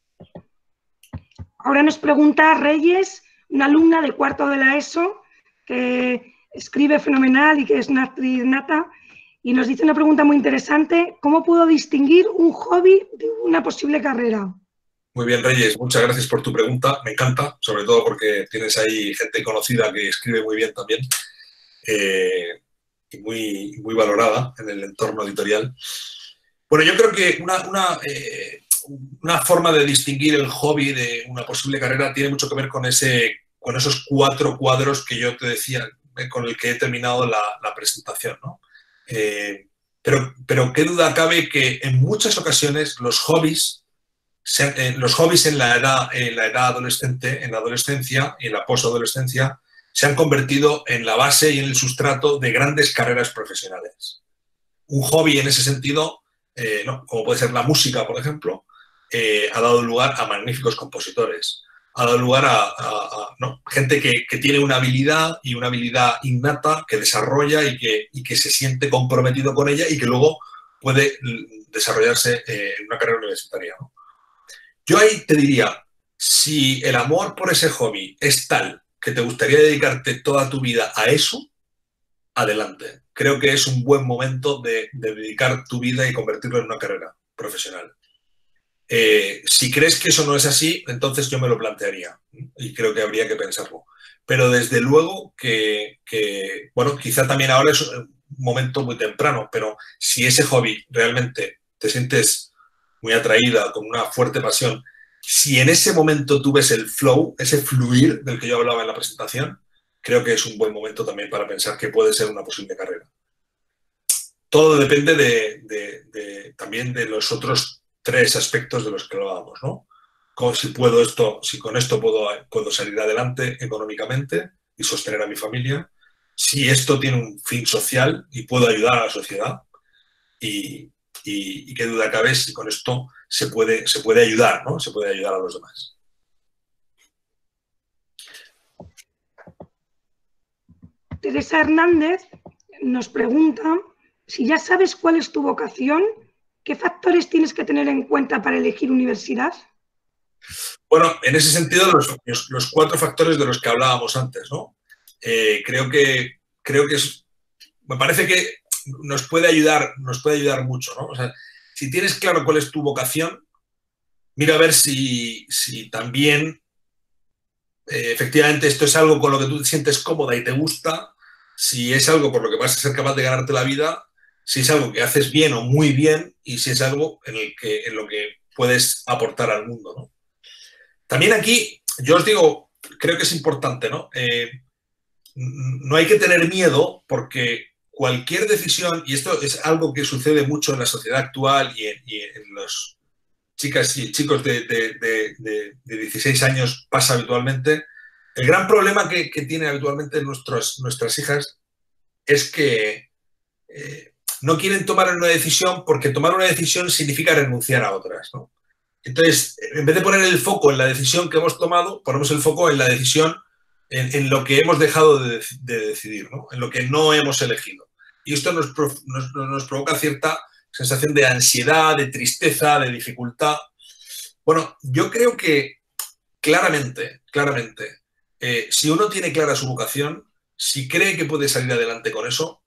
Ahora nos pregunta Reyes, una alumna de cuarto de la ESO, que escribe fenomenal y que es una actriz nata, y nos dice una pregunta muy interesante: ¿cómo puedo distinguir un hobby de una posible carrera? Muy bien, Reyes, muchas gracias por tu pregunta, me encanta, sobre todo porque tienes ahí gente conocida que escribe muy bien también y muy valorada en el entorno editorial. Bueno, yo creo que una forma de distinguir el hobby de una posible carrera tiene mucho que ver con esos 4 cuadros que yo te decía, con el que he terminado la presentación, ¿no? Pero qué duda cabe que en muchas ocasiones los hobbies en la edad adolescente, en la adolescencia y en la posadolescencia, se han convertido en la base y en el sustrato de grandes carreras profesionales. Un hobby en ese sentido, como puede ser la música, por ejemplo, ha dado lugar a magníficos compositores, ha dado lugar a gente que tiene una habilidad innata, que desarrolla y que se siente comprometido con ella y que luego puede desarrollarse en una carrera universitaria, ¿no? Yo ahí te diría, si el amor por ese hobby es tal que te gustaría dedicarte toda tu vida a eso, adelante. Creo que es un buen momento de dedicar tu vida y convertirlo en una carrera profesional. Si crees que eso no es así, entonces yo me lo plantearía y creo que habría que pensarlo. Pero desde luego bueno, quizá también ahora es un momento muy temprano, pero si ese hobby realmente te sientes muy atraída, con una fuerte pasión, si en ese momento tú ves el flow, ese fluir del que yo hablaba en la presentación, creo que es un buen momento también para pensar que puede ser una posible carrera. Todo depende también de los otros 3 aspectos de los que hablábamos, ¿no? Si con esto puedo salir adelante económicamente y sostener a mi familia, si esto tiene un fin social y puedo ayudar a la sociedad y qué duda cabe si con esto se puede ayudar, ¿no? Se puede ayudar a los demás. Teresa Hernández nos pregunta: si ya sabes cuál es tu vocación, ¿qué factores tienes que tener en cuenta para elegir universidad? Bueno, en ese sentido, los 4 factores de los que hablábamos antes, ¿no? Creo que me parece que nos puede ayudar mucho, ¿no? O sea, si tienes claro cuál es tu vocación, mira a ver si también efectivamente esto es algo con lo que tú te sientes cómoda y te gusta, si es algo por lo que vas a ser capaz de ganarte la vida, si es algo que haces bien o muy bien y si es algo en lo que puedes aportar al mundo, ¿no? También aquí, yo os digo, creo que es importante, ¿no? No hay que tener miedo porque cualquier decisión, y esto es algo que sucede mucho en la sociedad actual y en los chicas y chicos de 16 años pasa habitualmente, el gran problema que tienen habitualmente nuestras hijas es que no quieren tomar una decisión porque tomar una decisión significa renunciar a otras, ¿no? Entonces, en vez de poner el foco en la decisión que hemos tomado, ponemos el foco en la decisión, en lo que hemos dejado de decidir, ¿no? En lo que no hemos elegido. Y esto nos provoca cierta sensación de ansiedad, de tristeza, de dificultad. Bueno, yo creo que claramente, si uno tiene clara su vocación, si cree que puede salir adelante con eso,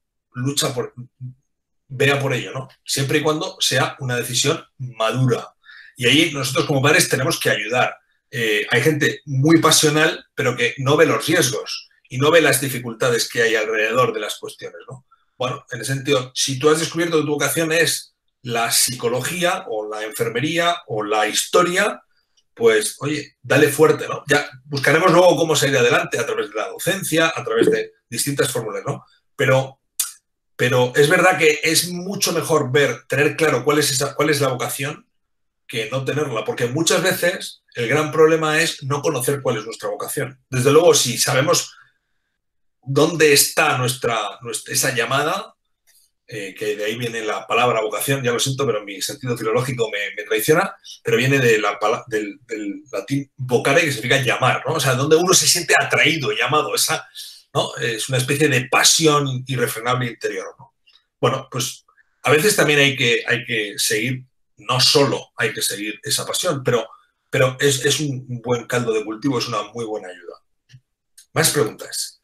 vea por ello, ¿no? Siempre y cuando sea una decisión madura. Y ahí nosotros como padres tenemos que ayudar. Hay gente muy pasional, pero que no ve los riesgos y no ve las dificultades que hay alrededor de las cuestiones, ¿no? Bueno, en ese sentido, si tú has descubierto que tu vocación es la psicología o la enfermería o la historia, pues, oye, dale fuerte, ¿no? Ya buscaremos luego cómo salir adelante a través de la docencia, a través de distintas fórmulas, ¿no? Pero es verdad que es mucho mejor tener claro cuál es la vocación que no tenerla, porque muchas veces el gran problema es no conocer cuál es nuestra vocación. Desde luego, si sabemos dónde está esa llamada, que de ahí viene la palabra vocación, ya lo siento, pero mi sentido filológico me traiciona, pero viene del latín vocare, que significa llamar, ¿no? O sea, donde uno se siente atraído, llamado, ¿no? Es una especie de pasión irrefrenable interior, ¿no? Bueno, pues a veces también hay que seguir, no solo hay que seguir esa pasión, pero es un buen caldo de cultivo, es una muy buena ayuda. ¿Más preguntas?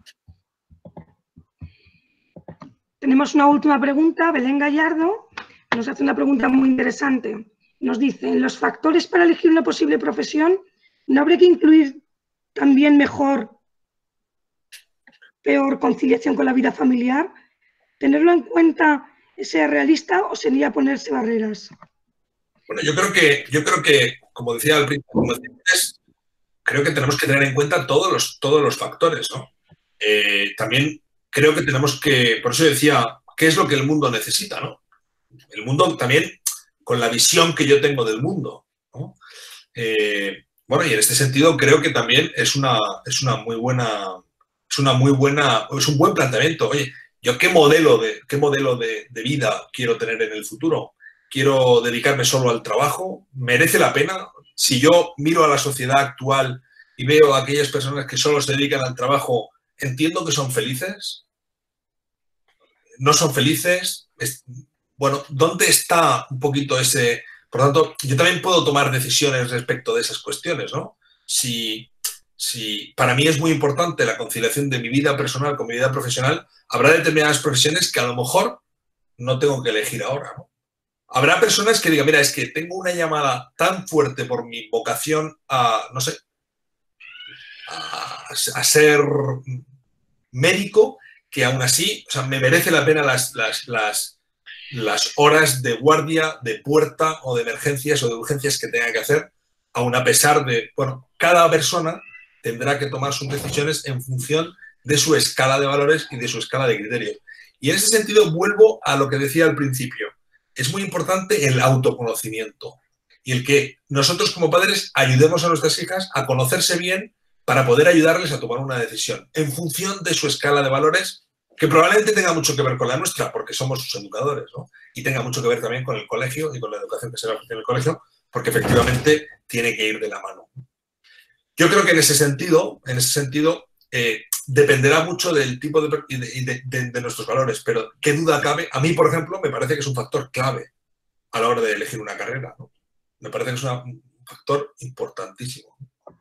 Tenemos una última pregunta. Belén Gallardo nos hace una pregunta muy interesante. Nos dice, en los factores para elegir una posible profesión, ¿no habría que incluir también peor conciliación con la vida familiar? ¿Tenerlo en cuenta es ser realista o sería ponerse barreras? Bueno, yo creo que como decía al principio, creo que tenemos que tener en cuenta todos los factores, ¿no? También creo que tenemos que, por eso decía, ¿qué es lo que el mundo necesita, ¿no? El mundo también, con la visión que yo tengo del mundo, ¿no? Bueno, y en este sentido creo que también es un buen planteamiento. Oye, ¿yo qué modelo de vida quiero tener en el futuro? ¿Quiero dedicarme solo al trabajo? ¿Merece la pena? Si yo miro a la sociedad actual y veo a aquellas personas que solo se dedican al trabajo, ¿entiendo que son felices? ¿No son felices? Bueno, ¿dónde está un poquito ese...? Por lo tanto, yo también puedo tomar decisiones respecto de esas cuestiones, ¿no? Si para mí es muy importante la conciliación de mi vida personal con mi vida profesional, habrá determinadas profesiones que a lo mejor no tengo que elegir ahora, ¿no? Habrá personas que digan, mira, es que tengo una llamada tan fuerte por mi vocación a, no sé, a ser médico, que aún así, o sea, me merece la pena las horas de guardia, de puerta o de emergencias o de urgencias que tenga que hacer, aun a pesar de, bueno, cada persona tendrá que tomar sus decisiones en función de su escala de valores y de su escala de criterios. Y en ese sentido vuelvo a lo que decía al principio. Es muy importante el autoconocimiento y el que nosotros como padres ayudemos a nuestras hijas a conocerse bien para poder ayudarles a tomar una decisión en función de su escala de valores, que probablemente tenga mucho que ver con la nuestra, porque somos sus educadores, ¿no? Y tenga mucho que ver también con el colegio y con la educación que se va a ofrecer en el colegio, porque efectivamente tiene que ir de la mano. Yo creo que en ese sentido dependerá mucho del tipo de nuestros valores, pero qué duda cabe. A mí, por ejemplo, me parece que es un factor clave a la hora de elegir una carrera, ¿no? Me parece que es un factor importantísimo.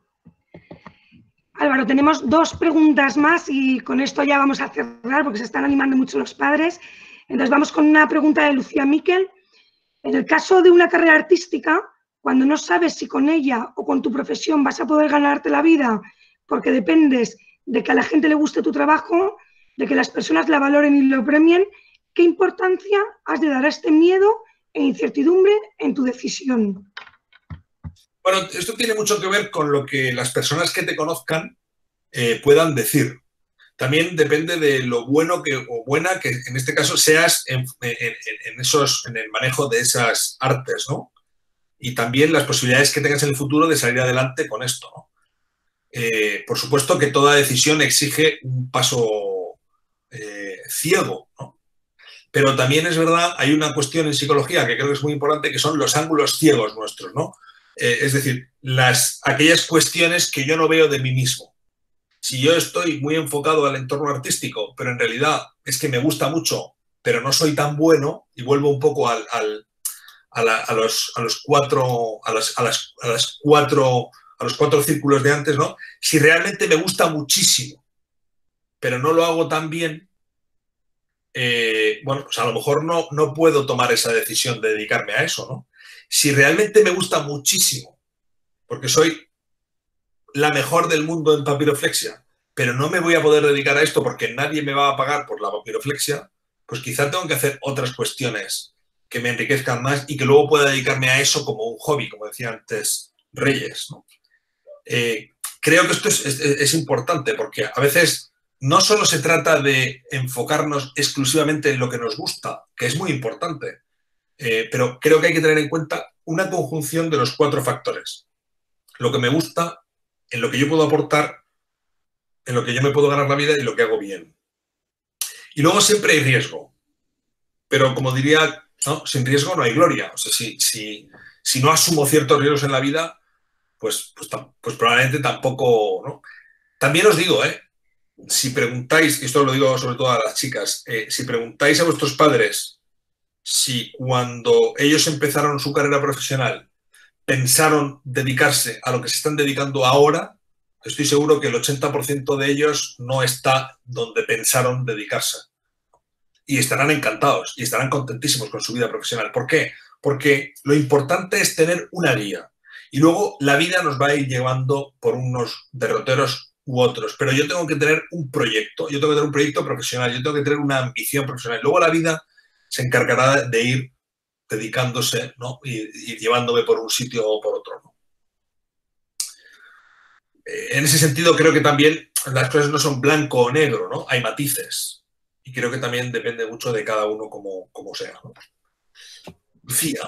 Álvaro, tenemos dos preguntas más y con esto ya vamos a cerrar porque se están animando mucho los padres. Entonces vamos con una pregunta de Lucía Miquel. En el caso de una carrera artística, cuando no sabes si con ella o con tu profesión vas a poder ganarte la vida porque dependes de que a la gente le guste tu trabajo, de que las personas la valoren y lo premien, ¿qué importancia has de dar a este miedo e incertidumbre en tu decisión? Bueno, esto tiene mucho que ver con lo que las personas que te conozcan puedan decir. También depende de lo bueno o buena que en este caso seas en el manejo de esas artes, ¿no? Y también las posibilidades que tengas en el futuro de salir adelante con esto, ¿no? Por supuesto que toda decisión exige un paso ciego, ¿no? Pero también es verdad, hay una cuestión en psicología que creo que es muy importante, que son los ángulos ciegos nuestros, ¿no? Es decir, aquellas cuestiones que yo no veo de mí mismo. Si yo estoy muy enfocado al entorno artístico, pero en realidad es que me gusta mucho, pero no soy tan bueno, y vuelvo un poco a los cuatro círculos de antes, ¿no? Si realmente me gusta muchísimo, pero no lo hago tan bien, bueno, pues a lo mejor no puedo tomar esa decisión de dedicarme a eso, ¿no? Si realmente me gusta muchísimo, porque soy la mejor del mundo en papiroflexia, pero no me voy a poder dedicar a esto porque nadie me va a pagar por la papiroflexia, pues quizá tengo que hacer otras cuestiones que me enriquezcan más y que luego pueda dedicarme a eso como un hobby, como decía antes Reyes, ¿no? Creo que esto es importante porque a veces no solo se trata de enfocarnos exclusivamente en lo que nos gusta, que es muy importante, pero creo que hay que tener en cuenta una conjunción de los 4 factores. Lo que me gusta, en lo que yo puedo aportar, en lo que yo me puedo ganar la vida y lo que hago bien. Y luego siempre hay riesgo. Pero como diría, ¿no? Sin riesgo no hay gloria. O sea, si no asumo ciertos riesgos en la vida, pues probablemente tampoco, ¿no? También os digo, si preguntáis, y esto lo digo sobre todo a las chicas, si preguntáis a vuestros padres si cuando ellos empezaron su carrera profesional pensaron dedicarse a lo que se están dedicando ahora, estoy seguro que el 80% de ellos no está donde pensaron dedicarse. Y estarán encantados y estarán contentísimos con su vida profesional. ¿Por qué? Porque lo importante es tener una guía. Y luego la vida nos va a ir llevando por unos derroteros u otros. Pero yo tengo que tener un proyecto. Yo tengo que tener un proyecto profesional. Yo tengo que tener una ambición profesional. Luego la vida se encargará de ir dedicándose, ¿no? y llevándome por un sitio o por otro, ¿no? En ese sentido, creo que también las cosas no son blanco o negro, ¿no? Hay matices. Y creo que también depende mucho de cada uno como sea, ¿no? Lucía.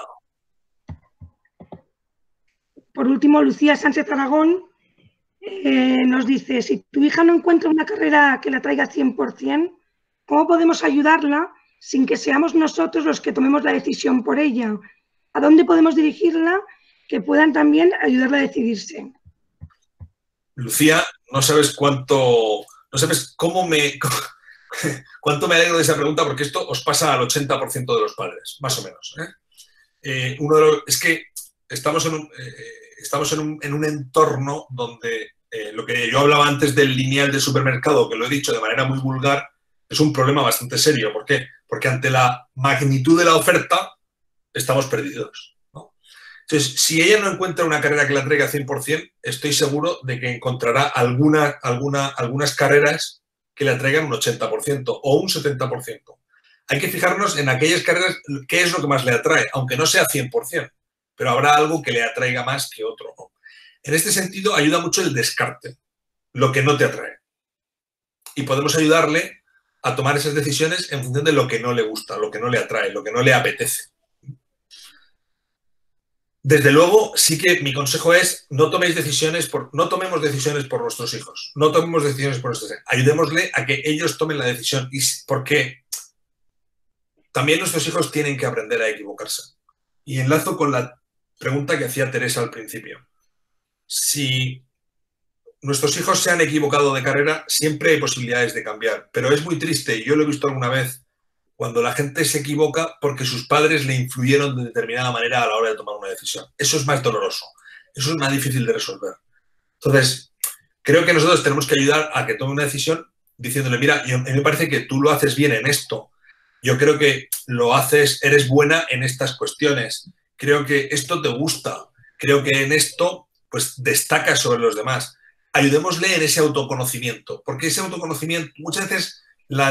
Por último, Lucía Sánchez Aragón nos dice, si tu hija no encuentra una carrera que la traiga 100%, ¿cómo podemos ayudarla sin que seamos nosotros los que tomemos la decisión por ella? ¿A dónde podemos dirigirla que puedan también ayudarla a decidirse? Lucía, no sabes cuánto, no sabes cuánto me alegro de esa pregunta, porque esto os pasa al 80% de los padres, más o menos. Es que estamos en un entorno donde lo que yo hablaba antes del lineal de supermercado, que lo he dicho de manera muy vulgar, es un problema bastante serio. ¿Por qué? Porque ante la magnitud de la oferta estamos perdidos, ¿no? Entonces, si ella no encuentra una carrera que la traiga 100%, estoy seguro de que encontrará algunas carreras que le traigan un 80% o un 70%. Hay que fijarnos en aquellas carreras, qué es lo que más le atrae, aunque no sea 100%, pero habrá algo que le atraiga más que otro, ¿no? En este sentido, ayuda mucho el descarte, lo que no te atrae. Y podemos ayudarle a tomar esas decisiones en función de lo que no le gusta, lo que no le atrae, lo que no le apetece. Desde luego, sí que mi consejo es no tomemos decisiones por nuestros hijos, no tomemos decisiones por nuestros hijos. Ayudémosle a que ellos tomen la decisión. ¿Y por qué? También nuestros hijos tienen que aprender a equivocarse. Y enlazo con la pregunta que hacía Teresa al principio. Si nuestros hijos se han equivocado de carrera, siempre hay posibilidades de cambiar. Pero es muy triste, y yo lo he visto alguna vez, cuando la gente se equivoca porque sus padres le influyeron de determinada manera a la hora de tomar una decisión. Eso es más doloroso. Eso es más difícil de resolver. Entonces, creo que nosotros tenemos que ayudar a que tome una decisión diciéndole, mira, a mí me parece que tú lo haces bien en esto. Yo creo que eres buena en estas cuestiones. Creo que esto te gusta. Creo que en esto, pues, destacas sobre los demás. Ayudémosle en ese autoconocimiento, porque ese autoconocimiento, muchas veces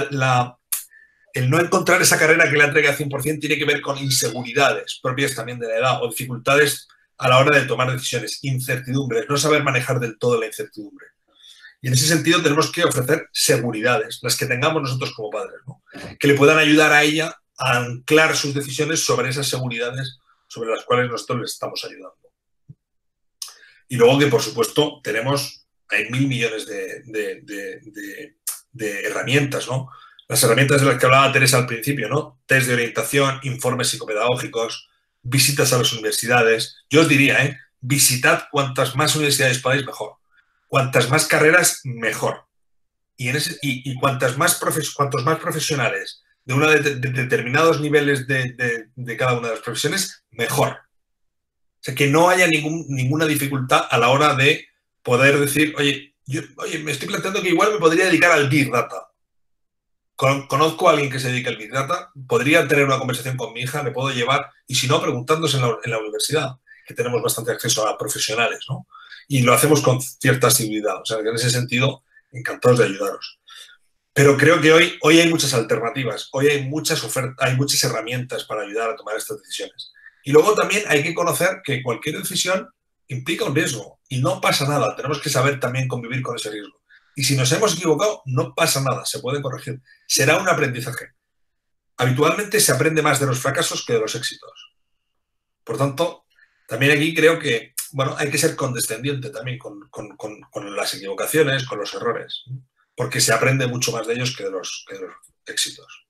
el no encontrar esa carrera que le traiga 100% tiene que ver con inseguridades propias también de la edad o dificultades a la hora de tomar decisiones, incertidumbres, no saber manejar del todo la incertidumbre. Y en ese sentido tenemos que ofrecer seguridades, las que tengamos nosotros como padres, ¿no? Que le puedan ayudar a ella a anclar sus decisiones sobre esas seguridades sobre las cuales nosotros les estamos ayudando. Y luego que, por supuesto, hay 1000 millones de herramientas, ¿no? Las herramientas de las que hablaba Teresa al principio, ¿no? Test de orientación, informes psicopedagógicos, visitas a las universidades. Yo os diría, visitad cuantas más universidades podáis, mejor. Cuantas más carreras, mejor. Y cuantos más profesionales de determinados niveles de cada una de las profesiones, mejor. O sea, que no haya ninguna dificultad a la hora de poder decir, oye, me estoy planteando que igual me podría dedicar al Big Data. Conozco a alguien que se dedica al Big Data, podría tener una conversación con mi hija, me puedo llevar, y si no, preguntándose en la universidad, que tenemos bastante acceso a profesionales, ¿no? Y lo hacemos con cierta asiduidad. O sea, que en ese sentido, encantados de ayudaros. Pero creo que hoy hay muchas alternativas, hoy hay muchas ofertas, hay muchas herramientas para ayudar a tomar estas decisiones. Y luego también hay que conocer que cualquier decisión implica un riesgo y no pasa nada. Tenemos que saber también convivir con ese riesgo. Y si nos hemos equivocado, no pasa nada, se puede corregir. Será un aprendizaje. Habitualmente se aprende más de los fracasos que de los éxitos. Por tanto, también aquí creo que, bueno, hay que ser condescendiente también con las equivocaciones, con los errores, porque se aprende mucho más de ellos que de los éxitos.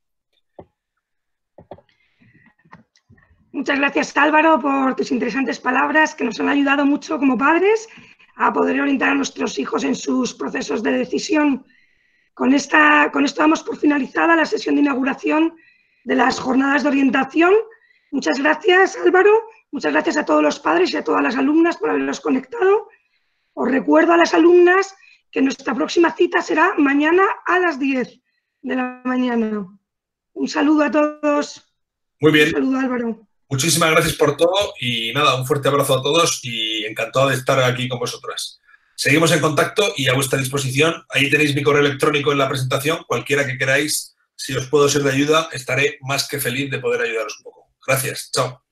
Muchas gracias, Álvaro, por tus interesantes palabras que nos han ayudado mucho como padres a poder orientar a nuestros hijos en sus procesos de decisión. Con esto damos por finalizada la sesión de inauguración de las jornadas de orientación. Muchas gracias, Álvaro. Muchas gracias a todos los padres y a todas las alumnas por haberlos conectado. Os recuerdo a las alumnas que nuestra próxima cita será mañana a las 10 de la mañana. Un saludo a todos. Muy bien. Un saludo, Álvaro. Muchísimas gracias por todo y nada, un fuerte abrazo a todos y encantado de estar aquí con vosotras. Seguimos en contacto y a vuestra disposición. Ahí tenéis mi correo electrónico en la presentación. Cualquiera que queráis, si os puedo ser de ayuda, estaré más que feliz de poder ayudaros un poco. Gracias. Chao.